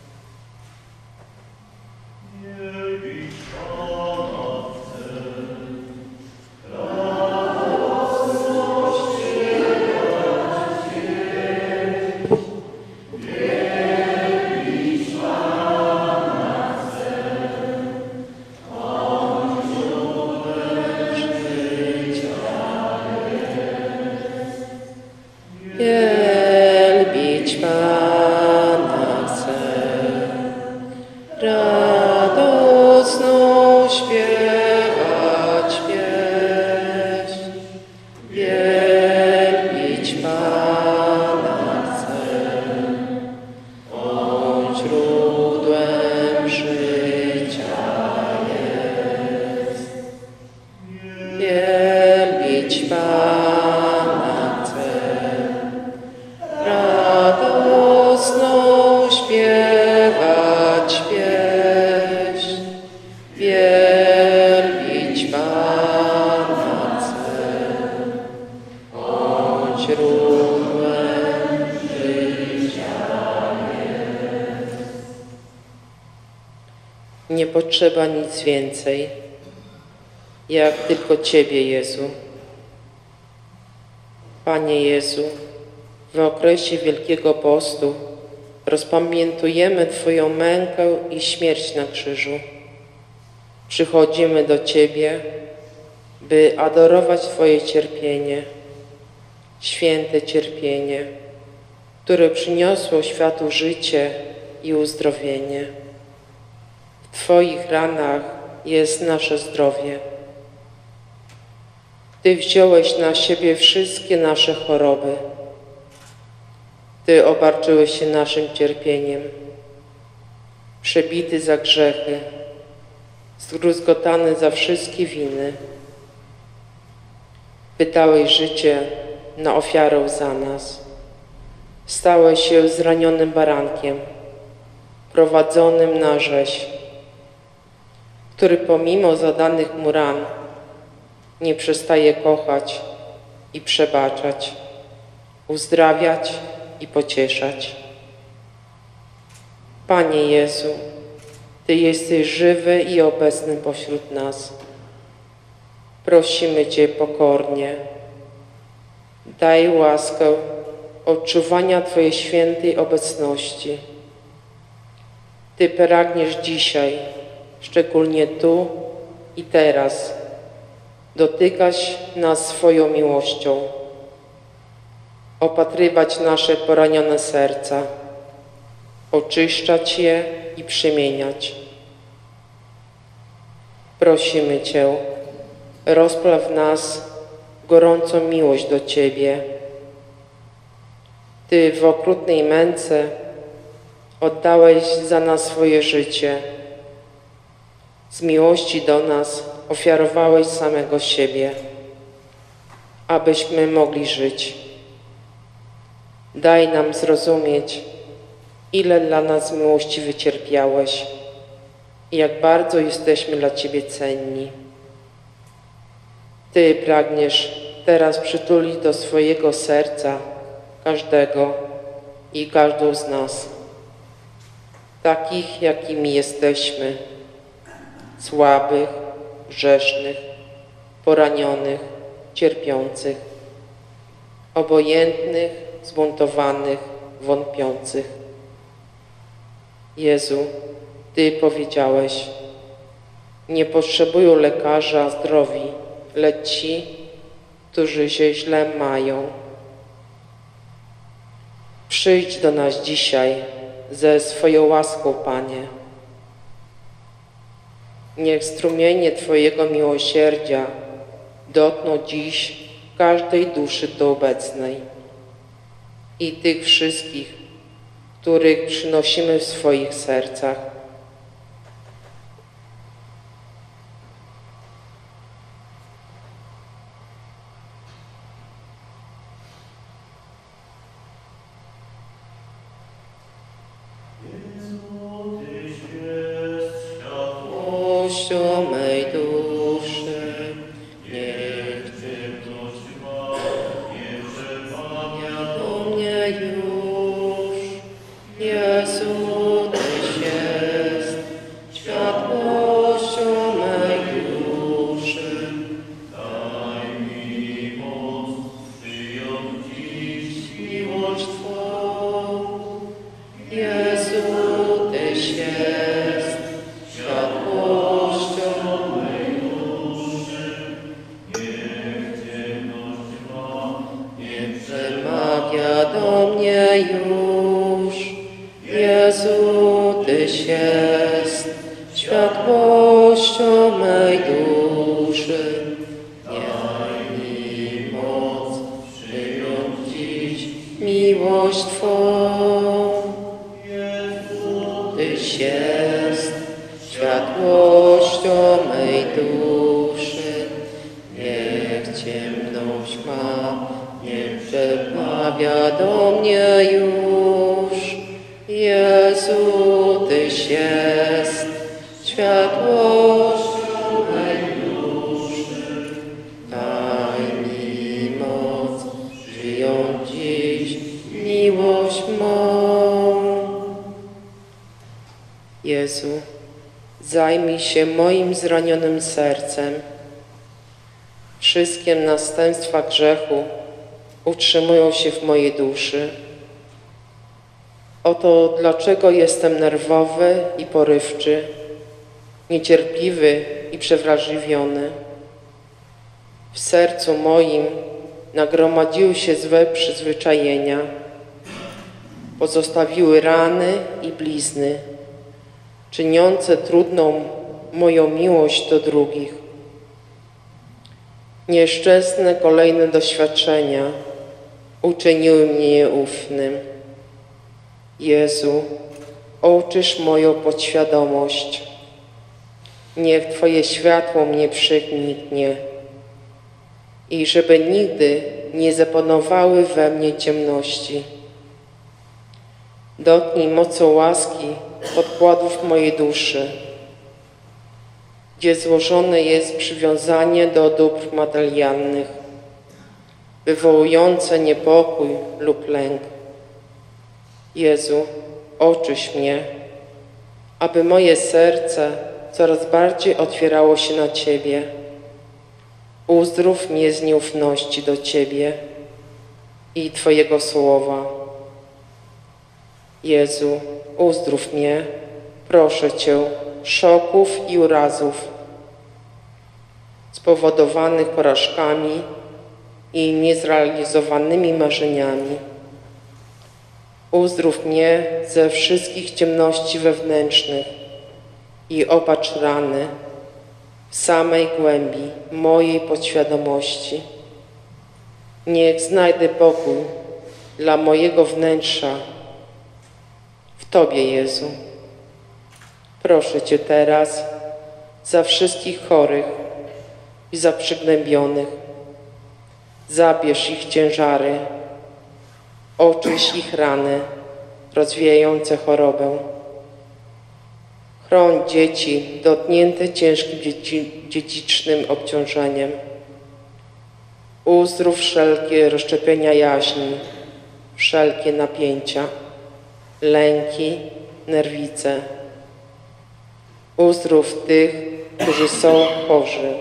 Wielbić Pana chcę, radosną śpiewać pieśń. Wielbić Pana chcę, On źródłem życia jest. Wielbić Pana chcę, radosną śpiewać pieśń, wielbić Pana chcę, On źródłem życia jest. Nie potrzeba nic więcej, jak tylko Ciebie, Jezu. Panie Jezu, w okresie Wielkiego Postu rozpamiętujemy Twoją mękę i śmierć na krzyżu. Przychodzimy do Ciebie, by adorować Twoje cierpienie, święte cierpienie, które przyniosło światu życie i uzdrowienie. W Twoich ranach jest nasze zdrowie. Ty wziąłeś na siebie wszystkie nasze choroby. Ty obarczyłeś się naszym cierpieniem, przebity za grzechy, zdruzgotany za wszystkie winy. Wydałeś życie na ofiarę za nas. Stałeś się zranionym barankiem, prowadzonym na rzeź, który pomimo zadanych mu ran nie przestaje kochać i przebaczać, uzdrawiać i pocieszać. Panie Jezu, Ty jesteś żywy i obecny pośród nas. Prosimy Cię pokornie, daj łaskę odczuwania Twojej świętej obecności. Ty pragniesz dzisiaj, szczególnie tu i teraz, dotykać nas swoją miłością, opatrywać nasze poranione serca, oczyszczać je i przemieniać. Prosimy Cię, rozpław w nas gorącą miłość do Ciebie. Ty w okrutnej męce oddałeś za nas swoje życie. Z miłości do nas ofiarowałeś samego siebie, abyśmy mogli żyć. Daj nam zrozumieć, ile dla nas miłości wycierpiałeś i jak bardzo jesteśmy dla Ciebie cenni. Ty pragniesz teraz przytulić do swojego serca każdego i każdą z nas, takich, jakimi jesteśmy, słabych, grzesznych, poranionych, cierpiących, obojętnych, zbuntowanych, wątpiących. Jezu, Ty powiedziałeś, nie potrzebują lekarza zdrowi, lecz ci, którzy się źle mają. Przyjdź do nas dzisiaj ze swoją łaską, Panie. Niech strumienie Twojego miłosierdzia dotkną dziś każdej duszy tu obecnej i tych wszystkich, których przynosimy w swoich sercach. Światłością mej duszy, niech Ty do mnie już. Jezu, Tyś jest światłością mej duszy. Daj mi moc przyjąć dziś miłość Twą. Tyś jest światłością mej duszy. Niech ciemność ma nie przemawia do mnie już. Jezu, Tyś jest światłością mej duszy. Daj mi moc przyjąć dziś miłość mą. Jezu, zajmij się moim zranionym sercem. Wszystkie następstwa grzechu utrzymują się w mojej duszy. Oto dlaczego jestem nerwowy i porywczy, niecierpliwy i przewrażliwiony. W sercu moim nagromadziły się złe przyzwyczajenia, pozostawiły rany i blizny, czyniące trudną moją miłość do drugich. Nieszczęsne kolejne doświadczenia uczyniły mnie nieufnym. Jezu, oczyść moją podświadomość. Niech Twoje światło mnie przeniknie i żeby nigdy nie zapanowały we mnie ciemności. Dotknij mocą łaski podkładów mojej duszy, gdzie złożone jest przywiązanie do dóbr materialnych, wywołujące niepokój lub lęk. Jezu, oczyść mnie, aby moje serce coraz bardziej otwierało się na Ciebie. Uzdrów mnie z nieufności do Ciebie i Twojego słowa. Jezu, uzdrów mnie, proszę Cię, szoków i urazów spowodowanych porażkami i niezrealizowanymi marzeniami. Uzdrów mnie ze wszystkich ciemności wewnętrznych i opatrz rany w samej głębi mojej podświadomości. Niech znajdę pokój dla mojego wnętrza w Tobie, Jezu. Proszę Cię teraz za wszystkich chorych i za przygnębionych. Zabierz ich ciężary, oczyść ich rany rozwijające chorobę. Chroń dzieci dotknięte ciężkim dziedzicznym obciążeniem. Uzdrów wszelkie rozszczepienia jaźni, wszelkie napięcia, lęki, nerwice. Uzdrów tych, którzy są chorzy.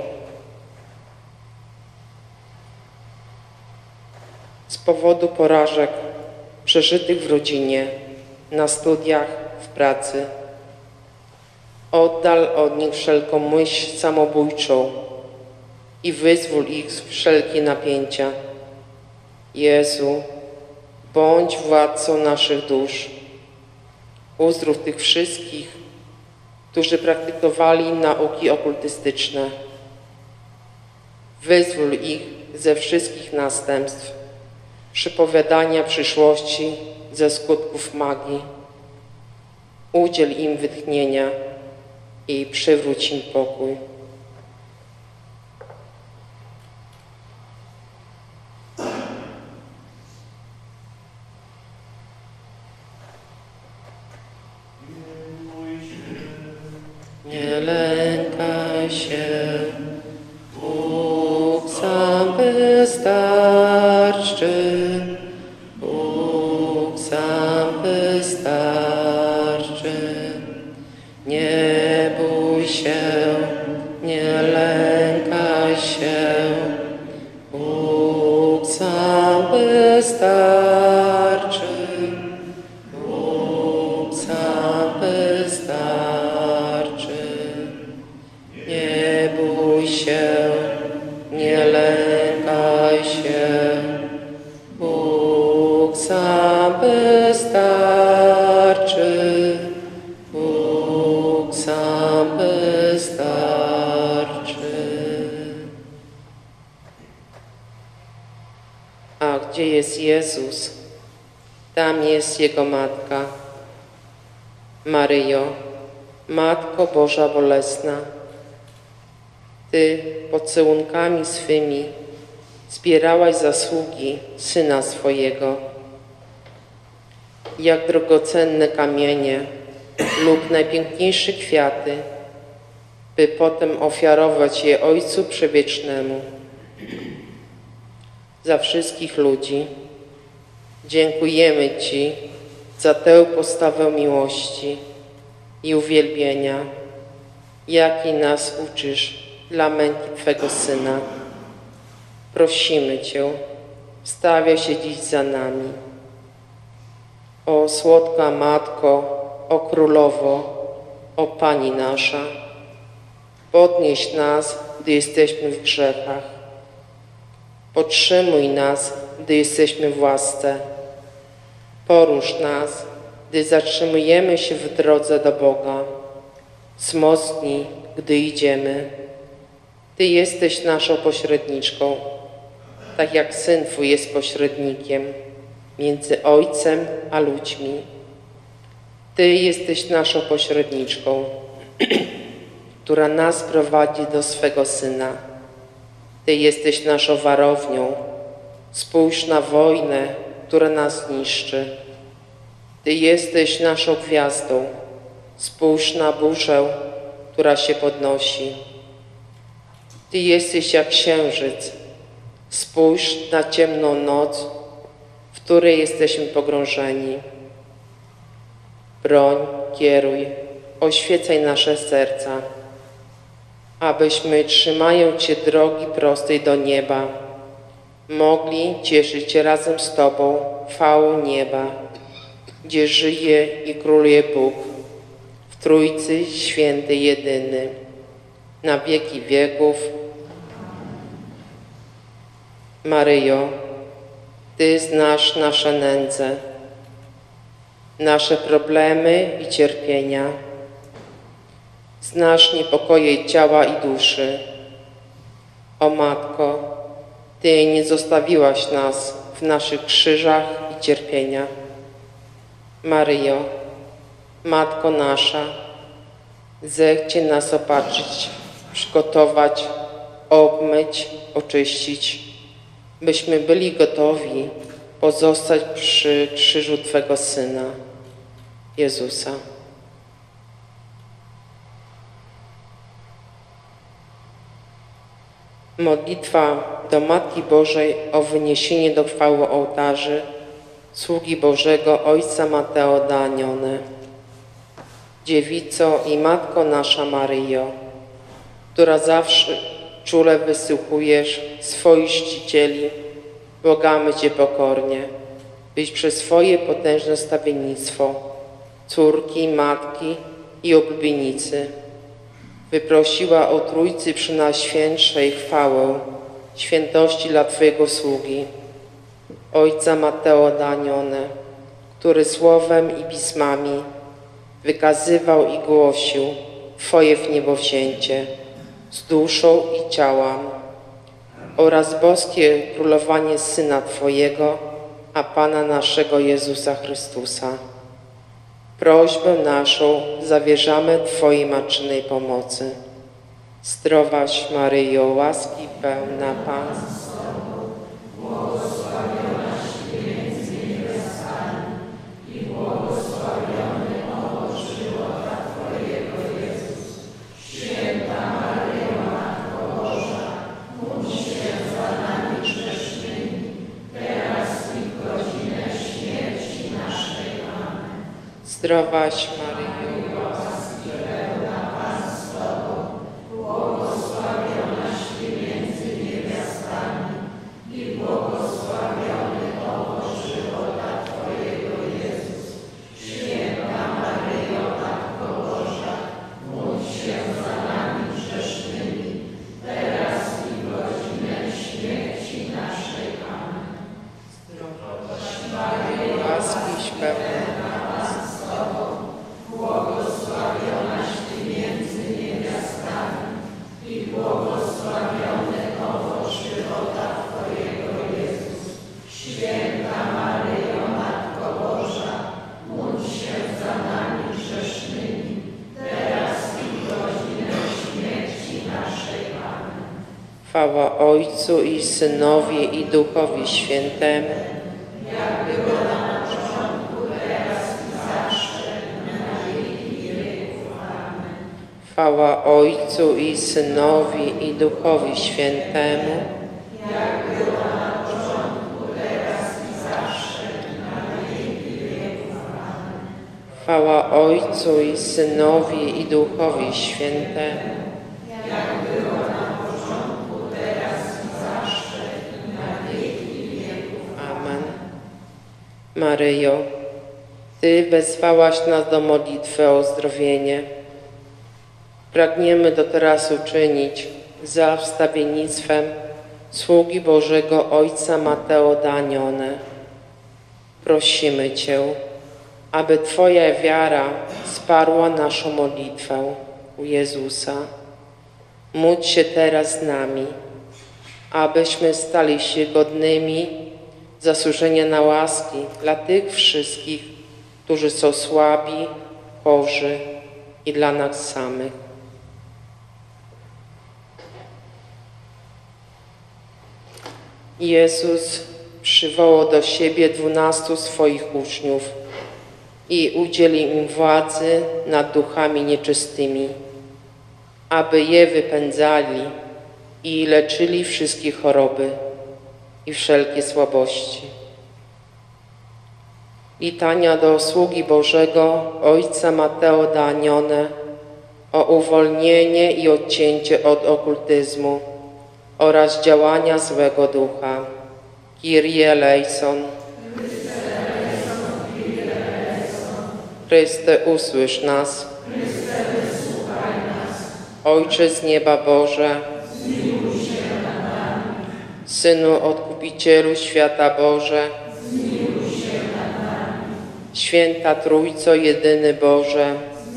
Z powodu porażek przeżytych w rodzinie, na studiach, w pracy. Oddal od nich wszelką myśl samobójczą i wyzwól ich z wszelkie napięcia. Jezu, bądź władcą naszych dusz. Uzdrów tych wszystkich, którzy praktykowali nauki okultystyczne. Wyzwól ich ze wszystkich następstw, przypowiadania przyszłości ze skutków magii. Udziel im wytchnienia i przywróć im pokój. Nie lękaj się, Bóg sam wystarczy. Bóg sam wystarczy. Nie bój się, nie lękaj się. Bóg sam wystarczy. Bóg sam wystarczy. Nie bój się, nie lękaj się. Bóg sam A gdzie jest Jezus, tam jest Jego Matka. Maryjo, Matko Boża Bolesna, Ty pocałunkami swymi zbierałaś zasługi Syna swojego. Jak drogocenne kamienie lub najpiękniejsze kwiaty, by potem ofiarować je Ojcu Przedwiecznemu. Za wszystkich ludzi dziękujemy Ci za tę postawę miłości i uwielbienia, jaki nas uczysz dla męki Twego Syna. Prosimy Cię, stawiaj się dziś za nami. O słodka Matko, o Królowo, o Pani nasza, podnieś nas, gdy jesteśmy w grzechach. Podtrzymuj nas, gdy jesteśmy w łasce. Porusz nas, gdy zatrzymujemy się w drodze do Boga. Wzmocnij, gdy idziemy. Ty jesteś naszą pośredniczką, tak jak Syn Twój jest pośrednikiem między Ojcem a ludźmi. Ty jesteś naszą pośredniczką, która nas prowadzi do swego Syna. Ty jesteś naszą warownią. Spójrz na wojnę, która nas niszczy. Ty jesteś naszą gwiazdą. Spójrz na burzę, która się podnosi. Ty jesteś jak księżyc. Spójrz na ciemną noc, w której jesteśmy pogrążeni. Broń, kieruj, oświecaj nasze serca, abyśmy, trzymając się drogi prostej do nieba, mogli cieszyć się razem z Tobą chwałą nieba, gdzie żyje i króluje Bóg, w Trójcy Święty jedyny, na wieki wieków. Maryjo, Ty znasz nasze nędze, nasze problemy i cierpienia. Znasz niepokoje ciała i duszy. O Matko, Ty nie zostawiłaś nas w naszych krzyżach i cierpieniach. Maryjo, Matko nasza, zechciej nas opatrzyć, przygotować, obmyć, oczyścić, byśmy byli gotowi pozostać przy krzyżu Twego Syna, Jezusa. Modlitwa do Matki Bożej o wyniesienie do chwały ołtarzy sługi Bożego Ojca Mateo Danione. Dziewico i Matko nasza Maryjo, która zawsze czule wysłuchujesz swoich czcicieli, błagamy Cię pokornie, byś przez swoje potężne stawiennictwo córki, matki i oblubienicy wyprosiła o Trójcy Przenajświętszej chwałę, świętości dla Twojego sługi, Ojca Mateo Danione, który słowem i pismami wykazywał i głosił Twoje wniebowzięcie z duszą i ciałem oraz boskie królowanie Syna Twojego, a Pana naszego Jezusa Chrystusa. Prośbę naszą zawierzamy Twojej matczynej pomocy. Zdrowaś Maryjo, łaski pełna Pan z Tobą, błogosławionaś Ty między niewiastami i błogosławiony owoc żywota Twojego Jezus. Święta Maryjo, Matko Boża, módl się za nami grzesznymi, teraz i w godzinę śmierci naszej. Amen. Zdrowaś Maryjo, łaski pełna Pan z Tobą, błogosławionaś Ty między niewiastami i błogosławiony owoc żywota Twojego Jezus. Święta Maryjo, Matko Boża, módl się za nami grzesznymi, teraz i w godzinę śmierci naszej. Amen. Zdrowaś Maryjo, łaskiś pełna Pan z Tobą, błogosławionaś Ty między niewiastami i błogosławiony owoc żywota Twojego Jezus. Chwała Ojcu i Synowi i Duchowi Świętemu. Chwała Ojcu i Synowi i Duchowi Świętemu. Chwała Ojcu i Synowi i Duchowi Świętemu. Amen. Maryjo, Ty wezwałaś nas do modlitwy o uzdrowienie. Pragniemy to teraz uczynić za wstawiennictwem sługi Bożego Ojca Mateo Danione. Prosimy Cię, aby Twoja wiara wsparła naszą modlitwę u Jezusa. Módl się teraz z nami, abyśmy stali się godnymi zasłużenia na łaski dla tych wszystkich, którzy są słabi, chorzy i dla nas samych. Jezus przywołał do siebie 12 swoich uczniów i udzielił im władzy nad duchami nieczystymi, aby je wypędzali i leczyli wszystkie choroby i wszelkie słabości. Litania do sługi Bożego Ojca Mateo Danione o uwolnienie i odcięcie od okultyzmu oraz działania złego ducha. Kyrie eleison. Chryste, usłysz nas. Ojcze z nieba Boże, Synu Odkupicielu świata Boże, Święta Trójco, jedyny Boże,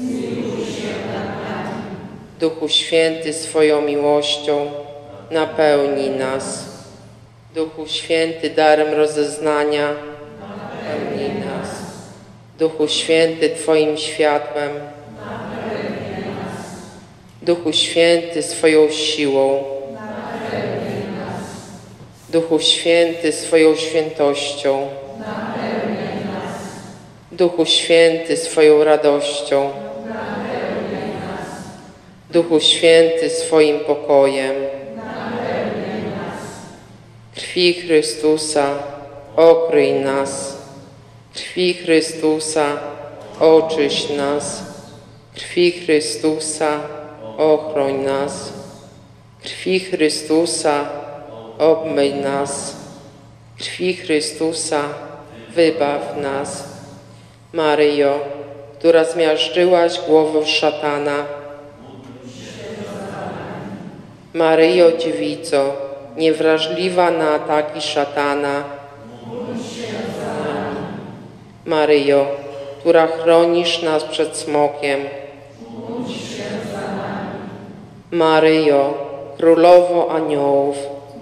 Duchu Święty swoją miłością napełnij nas. Duchu Święty darem rozeznania napełnij nas. Duchu Święty Twoim światłem napełnij nas. Duchu Święty swoją siłą napełnij nas. Duchu Święty swoją świętością napełnij nas. Duchu Święty swoją radością napełnij nas. Duchu Święty swoim pokojem napełnij nas. Krwi Chrystusa okryj nas. Krwi Chrystusa oczyść nas. Krwi Chrystusa ochroń nas. Krwi Chrystusa obmyj nas. Krwi Chrystusa wybaw nas. Maryjo, która zmiażdżyłaś głowę szatana. Maryjo Dziewico, niewrażliwa na ataki szatana. Maryjo, która chronisz nas przed smokiem. Maryjo, Królowo Aniołów.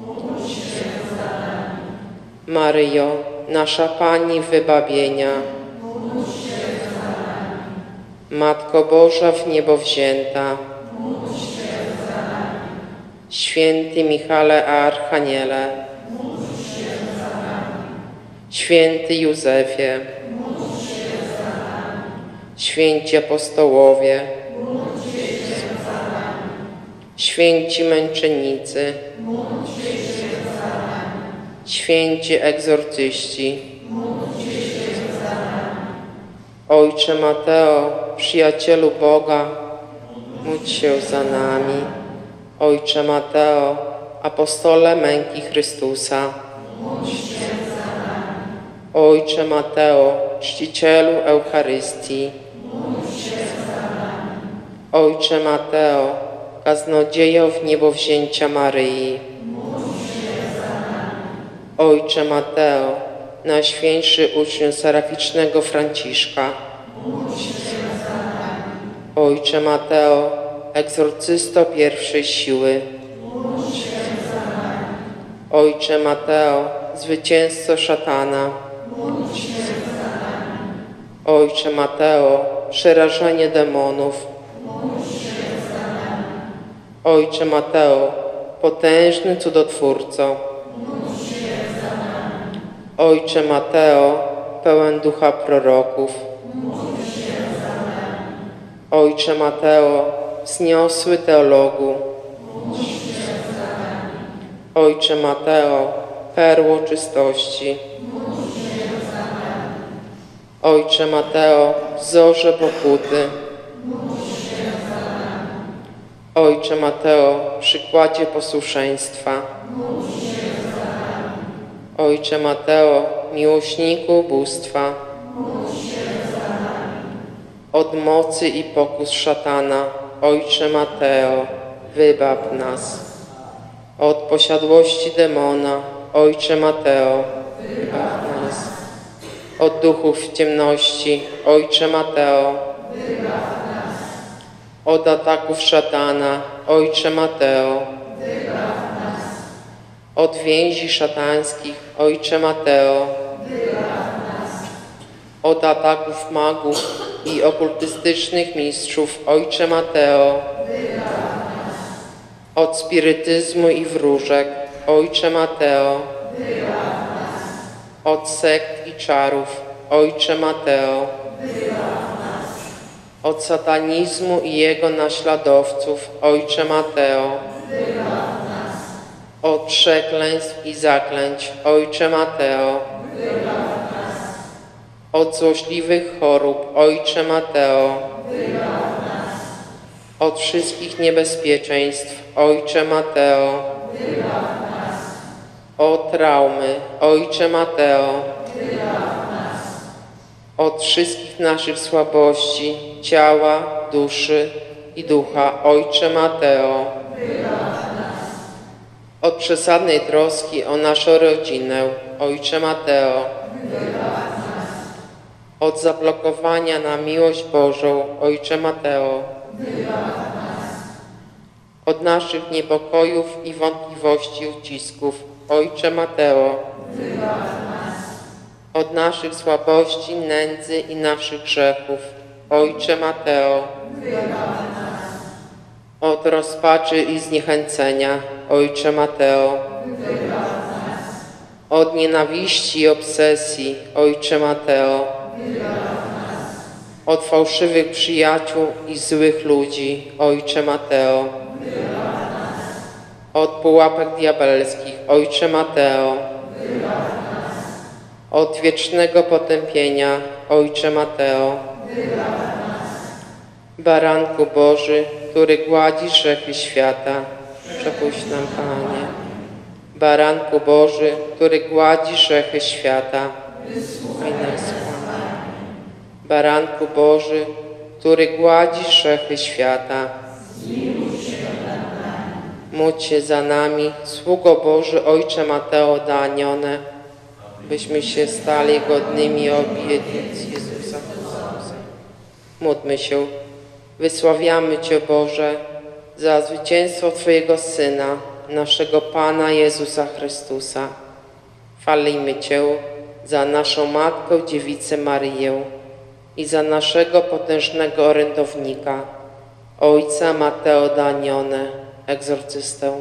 Maryjo, nasza Pani wybawienia. Matko Boża w niebo wzięta. Święty Michale Archaniele. Święty Józefie. Święci apostołowie. Święci męczennicy. Święci egzorcyści. Ojcze Mateo, przyjacielu Boga, módl się za nami. Ojcze Mateo, apostole męki Chrystusa. Ojcze Mateo, czcicielu Eucharystii. Ojcze Mateo, kaznodziejo w niebo wzięcia Maryi. Ojcze Mateo, najświętszy uczniu seraficznego Franciszka. Ojcze Mateo, egzorcysto pierwszej siły. Ojcze Mateo, zwycięzco szatana. Ojcze Mateo, przerażenie demonów. Ojcze Mateo, potężny cudotwórco. Ojcze Mateo, pełen ducha proroków. Ojcze Mateo, wzniosły teologu. Ojcze Mateo, perło czystości. Ojcze Mateo, wzorze pokuty. Ojcze Mateo, przykładzie posłuszeństwa. Ojcze Mateo, miłośniku ubóstwa. Od mocy i pokus szatana, Ojcze Mateo, wybaw nas. Od posiadłości demona, Ojcze Mateo, wybaw nas. Od duchów ciemności, Ojcze Mateo, wybaw nas. Od ataków szatana, Ojcze Mateo, wybaw nas. Od więzi szatańskich, Ojcze Mateo, wybaw nas. Od ataków magów i okultystycznych mistrzów, Ojcze Mateo, wybaw nas. Od spirytyzmu i wróżek, Ojcze Mateo, wybaw nas. Od sekt i czarów, Ojcze Mateo, wybaw nas. Od satanizmu i jego naśladowców, Ojcze Mateo, wybaw nas. Od przekleństw i zaklęć, Ojcze Mateo, wybaw nas. Od złośliwych chorób, Ojcze Mateo, wybaw nas. Od wszystkich niebezpieczeństw, Ojcze Mateo, wybaw nas. Od traumy, Ojcze Mateo, wybaw nas. Od wszystkich naszych słabości, ciała, duszy i ducha, Ojcze Mateo, wybaw nas. Od przesadnej troski o naszą rodzinę, Ojcze Mateo, wybaw nas. Od zablokowania na miłość Bożą, Ojcze Mateo, wybaw nas. Od naszych niepokojów i wątpliwości i ucisków, Ojcze Mateo, wybaw nas. Od naszych słabości, nędzy i naszych grzechów, Ojcze Mateo, wybaw nas. Od rozpaczy i zniechęcenia, Ojcze Mateo, wybaw nas. Od nienawiści i obsesji, Ojcze Mateo, wybaw nas. Od fałszywych przyjaciół i złych ludzi, Ojcze Mateo, wybaw nas. Od pułapek diabelskich, Ojcze Mateo, wybaw nas. Od wiecznego potępienia, Ojcze Mateo, wybaw nas. Baranku Boży, który gładzi grzechy świata, przepuść nam, Panie. Baranku Boży, który gładzi grzechy świata, wysłuchaj nas, Panie. Baranku Boży, który gładzi grzechy świata, zmiłuj się nad nami. Módl się za nami, sługo Boży, Ojcze Mateo Danione, byśmy się stali godnymi obietnic Jezusa Chrystusa. Módlmy się. Wysławiamy Cię, Boże, za zwycięstwo Twojego Syna, naszego Pana Jezusa Chrystusa. Chwalimy Cię za naszą Matkę, Dziewicę Maryję i za naszego potężnego orędownika, Ojca Mateo Danione, egzorcystę.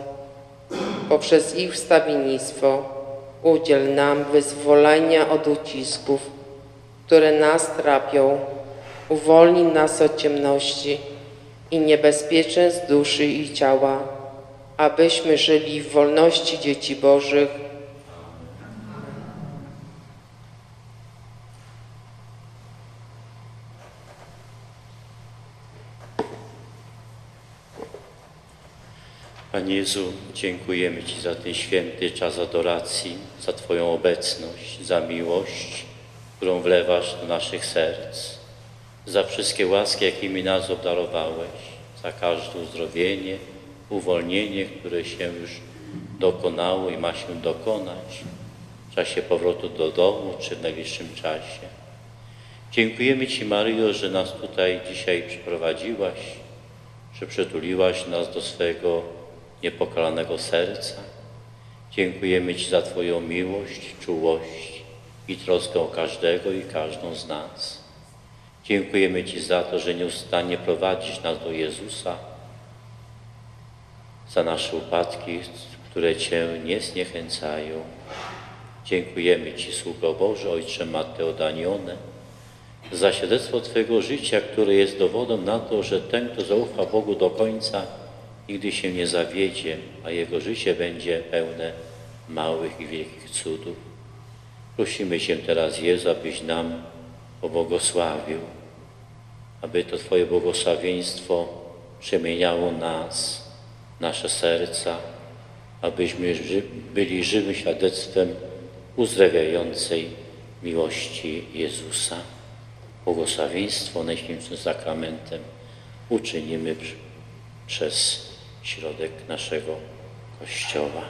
Poprzez ich wstawiennictwo udziel nam wyzwolenia od ucisków, które nas trapią. Uwolnij nas od ciemności i niebezpieczeństw duszy i ciała, abyśmy żyli w wolności dzieci Bożych. Panie Jezu, dziękujemy Ci za ten święty czas adoracji, za Twoją obecność, za miłość, którą wlewasz do naszych serc, za wszystkie łaski, jakimi nas obdarowałeś, za każde uzdrowienie, uwolnienie, które się już dokonało i ma się dokonać w czasie powrotu do domu czy w najbliższym czasie. Dziękujemy Ci, Maryjo, że nas tutaj dzisiaj przyprowadziłaś, że przytuliłaś nas do swego niepokalanego serca. Dziękujemy Ci za Twoją miłość, czułość i troskę o każdego i każdą z nas. Dziękujemy Ci za to, że nieustannie prowadzisz nas do Jezusa, za nasze upadki, które Cię nie zniechęcają. Dziękujemy Ci, Sługo Boży, Ojcze Matteo Danione, za świadectwo Twojego życia, które jest dowodem na to, że ten, kto zaufa Bogu do końca, nigdy się nie zawiedzie, a jego życie będzie pełne małych i wielkich cudów. Prosimy Cię teraz, Jezu, abyś nam pobłogosławił, aby to Twoje błogosławieństwo przemieniało nas, nasze serca, abyśmy byli żywym świadectwem uzdrawiającej miłości Jezusa. Błogosławieństwo Najświętszym Sakramentem uczynimy przez środek naszego Kościoła.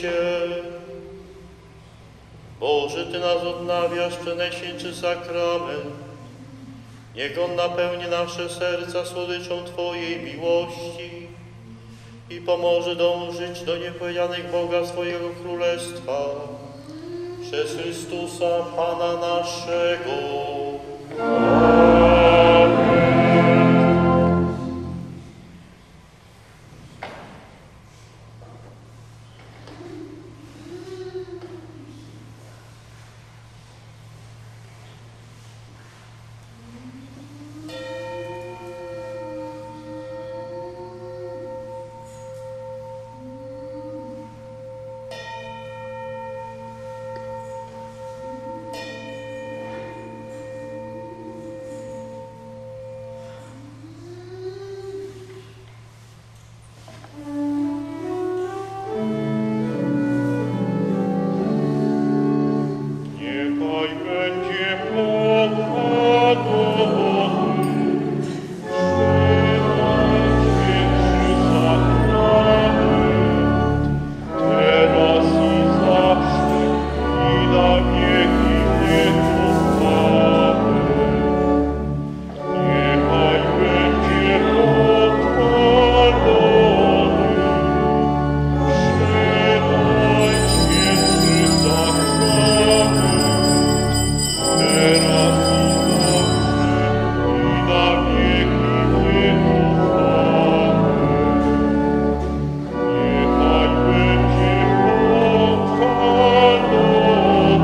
Cię. Boże, Ty nas odnawiasz przez Najświętszy Sakrament. Niech On napełni nasze serca słodyczą Twojej miłości i pomoże dążyć do niepowiedzianych Boga swojego Królestwa przez Chrystusa Pana naszego. Niechaj będzie pochwalony Najświętszy Sakrament, teraz i zawsze, i na wieki wieków. Amen. Niechaj będzie pochwalony Najświętszy Sakrament, teraz i zawsze, i na wieki wieków. Amen. Niechaj będzie pochwalony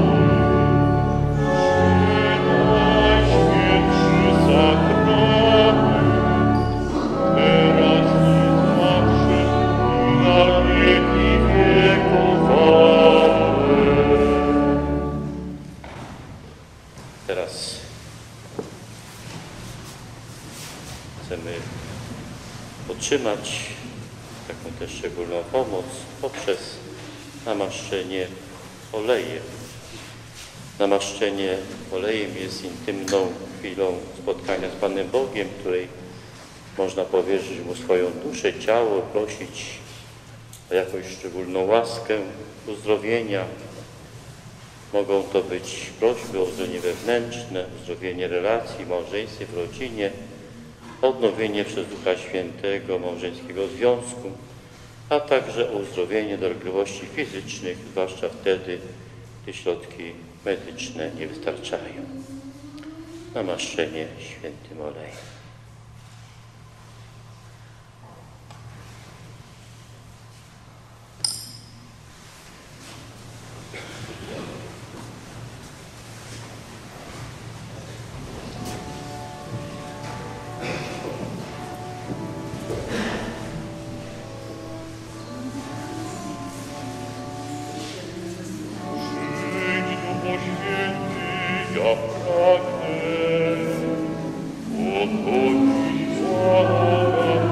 Najświętszy Sakrament, teraz i zawsze, i na wieki wieków. Amen. Teraz chcemy otrzymać taką też szczególną pomoc poprzez namaszczenie olejem. Namaszczenie olejem jest intymną chwilą spotkania z Panem Bogiem, w której można powierzyć Mu swoją duszę, ciało, prosić o jakąś szczególną łaskę, uzdrowienia. Mogą to być prośby o uzdrowienie wewnętrzne, uzdrowienie relacji, małżeństwie, w rodzinie, odnowienie przez Ducha Świętego małżeńskiego związku, a także o uzdrowienie dolegliwości fizycznych, zwłaszcza wtedy, gdy środki medyczne nie wystarczają. Namaszczenie świętym olejem. Przyjdź, Duchu Święty, ja pragnę, oto dziś wołam.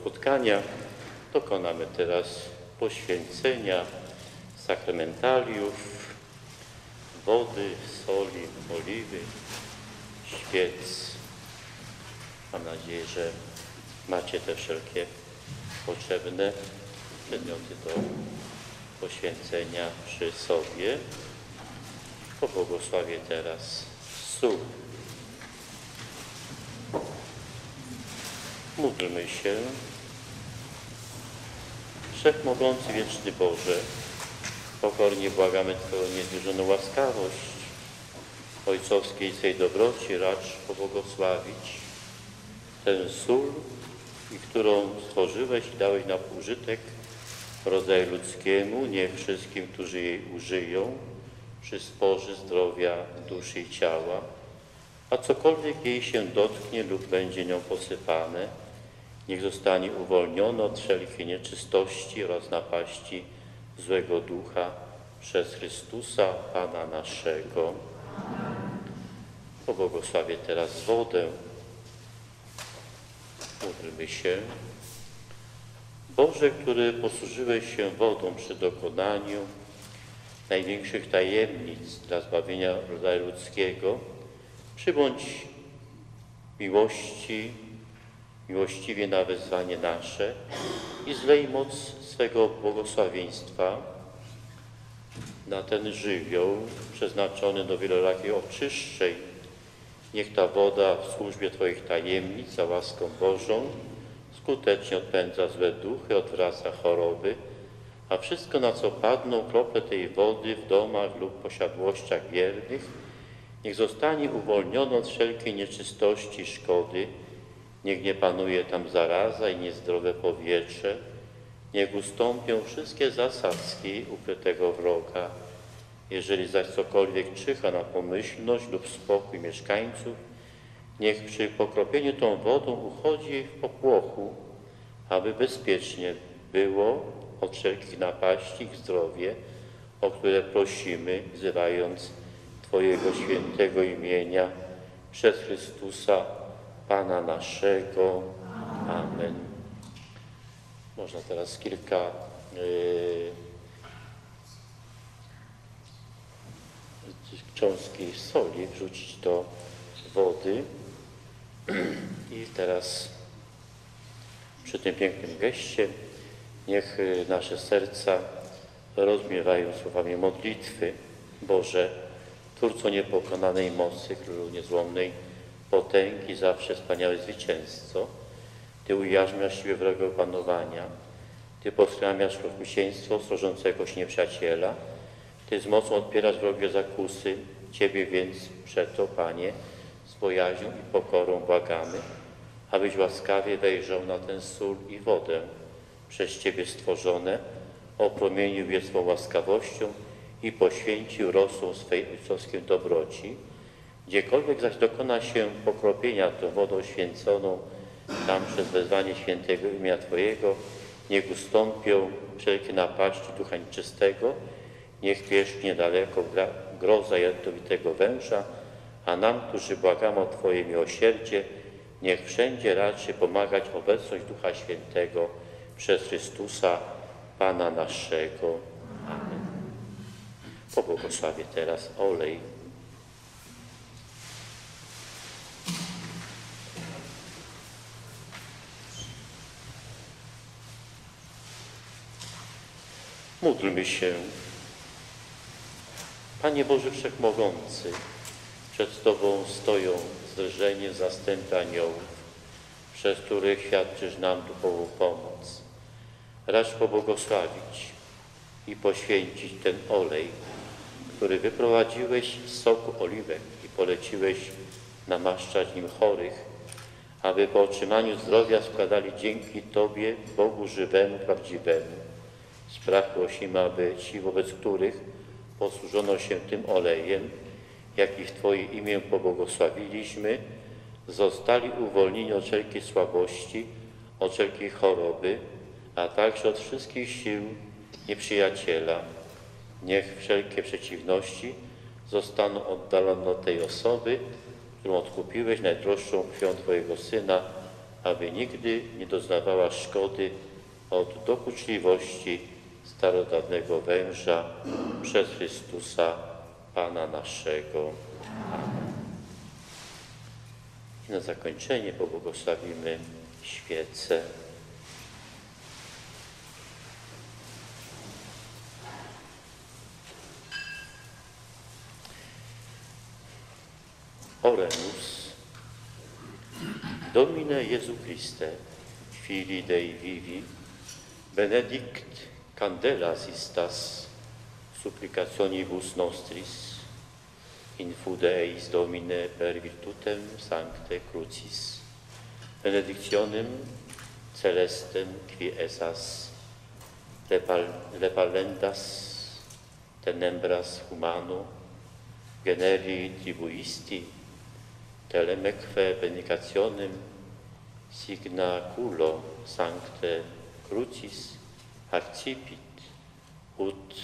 spotkania dokonamy teraz poświęcenia sakramentaliów, wody, soli, oliwy, świec. Mam nadzieję, że macie te wszelkie potrzebne przedmioty do poświęcenia przy sobie. Pobłogosławię teraz sól. Módlmy się. Wszechmogący, wieczny Boże, pokornie błagamy Twoją niezmierzoną łaskawość, ojcowskiej swej dobroci racz pobłogosławić tę sól, i którą stworzyłeś i dałeś na użytek rodzaju ludzkiemu, niech wszystkim, którzy jej użyją, przysporzy zdrowia duszy i ciała, a cokolwiek jej się dotknie lub będzie nią posypane, niech zostanie uwolnione od wszelkiej nieczystości oraz napaści złego ducha przez Chrystusa, Pana naszego. Pobłogosławię teraz wodę. Módlmy się. Boże, który posłużyłeś się wodą przy dokonaniu największych tajemnic dla zbawienia rodzaju ludzkiego, przybądź miłościwie na wezwanie nasze i zlej moc swego błogosławieństwa na ten żywioł przeznaczony do wielorakiej oczyszczeń. Niech ta woda w służbie Twoich tajemnic za łaską Bożą skutecznie odpędza złe duchy, odwraca choroby, a wszystko, na co padną krople tej wody w domach lub posiadłościach wiernych, niech zostanie uwolnione od wszelkiej nieczystości i szkody. Niech nie panuje tam zaraza i niezdrowe powietrze. Niech ustąpią wszystkie zasadzki ukrytego wroga. Jeżeli zaś cokolwiek czyha na pomyślność lub spokój mieszkańców, niech przy pokropieniu tą wodą uchodzi w popłochu, aby bezpiecznie było od wszelkich napaści ich zdrowie, o które prosimy, wzywając Twojego świętego imienia przez Chrystusa, Pana naszego. Amen. Można teraz kilka cząstki soli wrzucić do wody i teraz przy tym pięknym geście niech nasze serca rozmiewają słowami modlitwy. Boże, Twórco niepokonanej mocy, Królu niezłomnej potęgi, zawsze wspaniały zwycięzco, Ty ujarzmiasz siłę wrogiego panowania, Ty poskramiasz okrucieństwo służącego się nieprzyjaciela, Ty z mocą odpierasz wrogie zakusy, Ciebie więc przeto, Panie, z bojaźnią i pokorą błagamy, abyś łaskawie wejrzał na tę sól i wodę, przez Ciebie stworzone, opromienił je swą łaskawością i poświęcił rosą swej ojcowskiej dobroci. Gdziekolwiek zaś dokona się pokropienia tą wodą święconą, tam przez wezwanie świętego imienia Twojego, niech ustąpią wszelkie napaści ducha nieczystego, niech pierzchnie daleko groza jadowitego węża, a nam, którzy błagamy o Twoje miłosierdzie, niech wszędzie raczy pomagać obecność Ducha Świętego przez Chrystusa, Pana naszego. Amen. Pobłogosławię teraz olej. Módlmy się. Panie Boże Wszechmogący, przed Tobą stoją z drżeniem zastępy aniołów, przez których świadczysz nam duchową pomoc. Racz pobłogosławić i poświęcić ten olej, który wyprowadziłeś z soku oliwek i poleciłeś namaszczać nim chorych, aby po otrzymaniu zdrowia składali dzięki Tobie, Bogu żywemu, prawdziwemu. Spraw prosimy, aby ci, wobec których posłużono się tym olejem, jaki w Twoje imię pobłogosławiliśmy, zostali uwolnieni od wszelkiej słabości, od wszelkiej choroby, a także od wszystkich sił nieprzyjaciela. Niech wszelkie przeciwności zostaną oddalone od tej osoby, którą odkupiłeś najdroższą krwią Twojego Syna, aby nigdy nie doznawała szkody od dokuczliwości starodawnego węża przez Chrystusa, Pana naszego. Amen. I na zakończenie pobłogosławimy świecę. Oremus, Domine Jesu Christe, Filii Dei vivi, benedict candelas istas, supplicationibus nostris, in fude eis Domine per virtutem sancte crucis, benedictionem celestem qui esas repellendas tenebras humano, generi tribuisti, telemeque benedicationem signa culo sancte crucis accipit, ut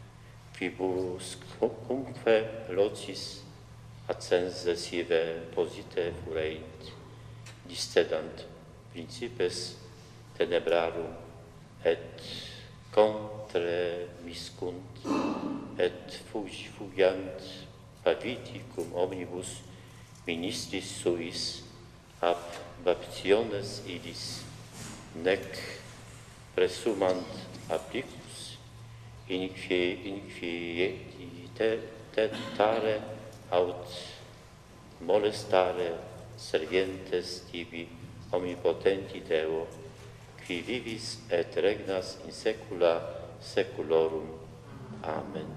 fibuscumque locis ascense sive posite fureit, discedant principes tenebrarum et contremiscunt et fugiant paviticum omnibus ministris suis ab baptiones idis, nec presumant applicus inquietare aut molestare servientes tibi omnipotenti Deo, qui vivis et regnas in saecula saeculorum. Amen.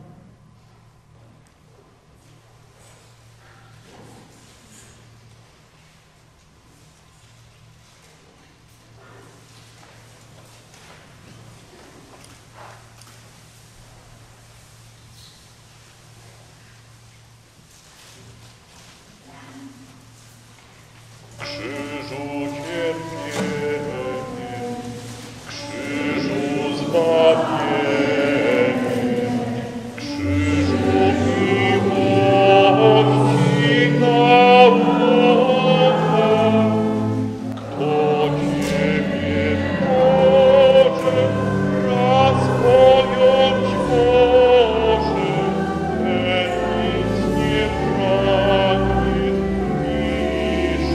Krzyżu cierpienie, krzyżu zbawienie, krzyżu miłości nauka. Kto Ciebie może raz pojąć może, ten nic nie pragnie niż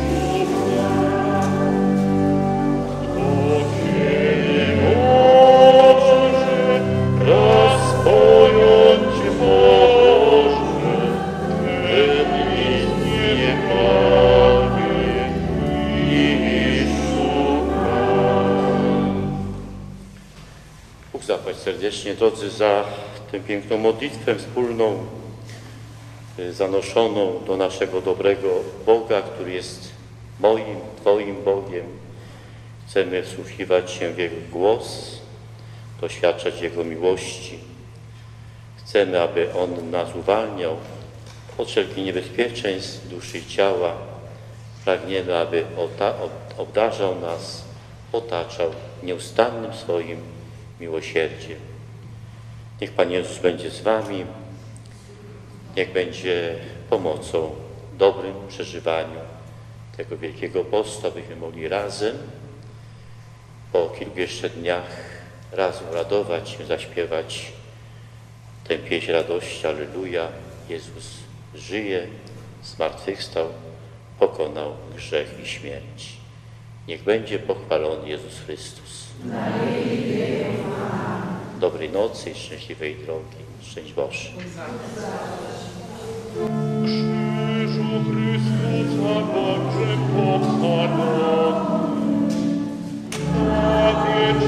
Bóg zapłać serdecznie, drodzy, za tę piękną modlitwę wspólną, zanoszoną do naszego dobrego Boga, który jest moim, Twoim Bogiem. Chcemy wsłuchiwać się w Jego głos, doświadczać Jego miłości. Chcemy, aby On nas uwalniał od wszelkich niebezpieczeństw duszy i ciała. Pragniemy, aby obdarzał nas, otaczał nieustannym swoim miłosierdziem. Niech Pan Jezus będzie z Wami, niech będzie pomocą w dobrym przeżywaniu tego Wielkiego Postu, abyśmy mogli razem po kilku jeszcze dniach razem radować się, zaśpiewać tę pieśń radości. Alleluja, Jezus żyje, zmartwychwstał, pokonał grzech i śmierć. Niech będzie pochwalony Jezus Chrystus. Dobrej nocy i szczęśliwej drogi. Szczęść Boże. Krzyżu Chrystusa Boże pochwalony, na wieczność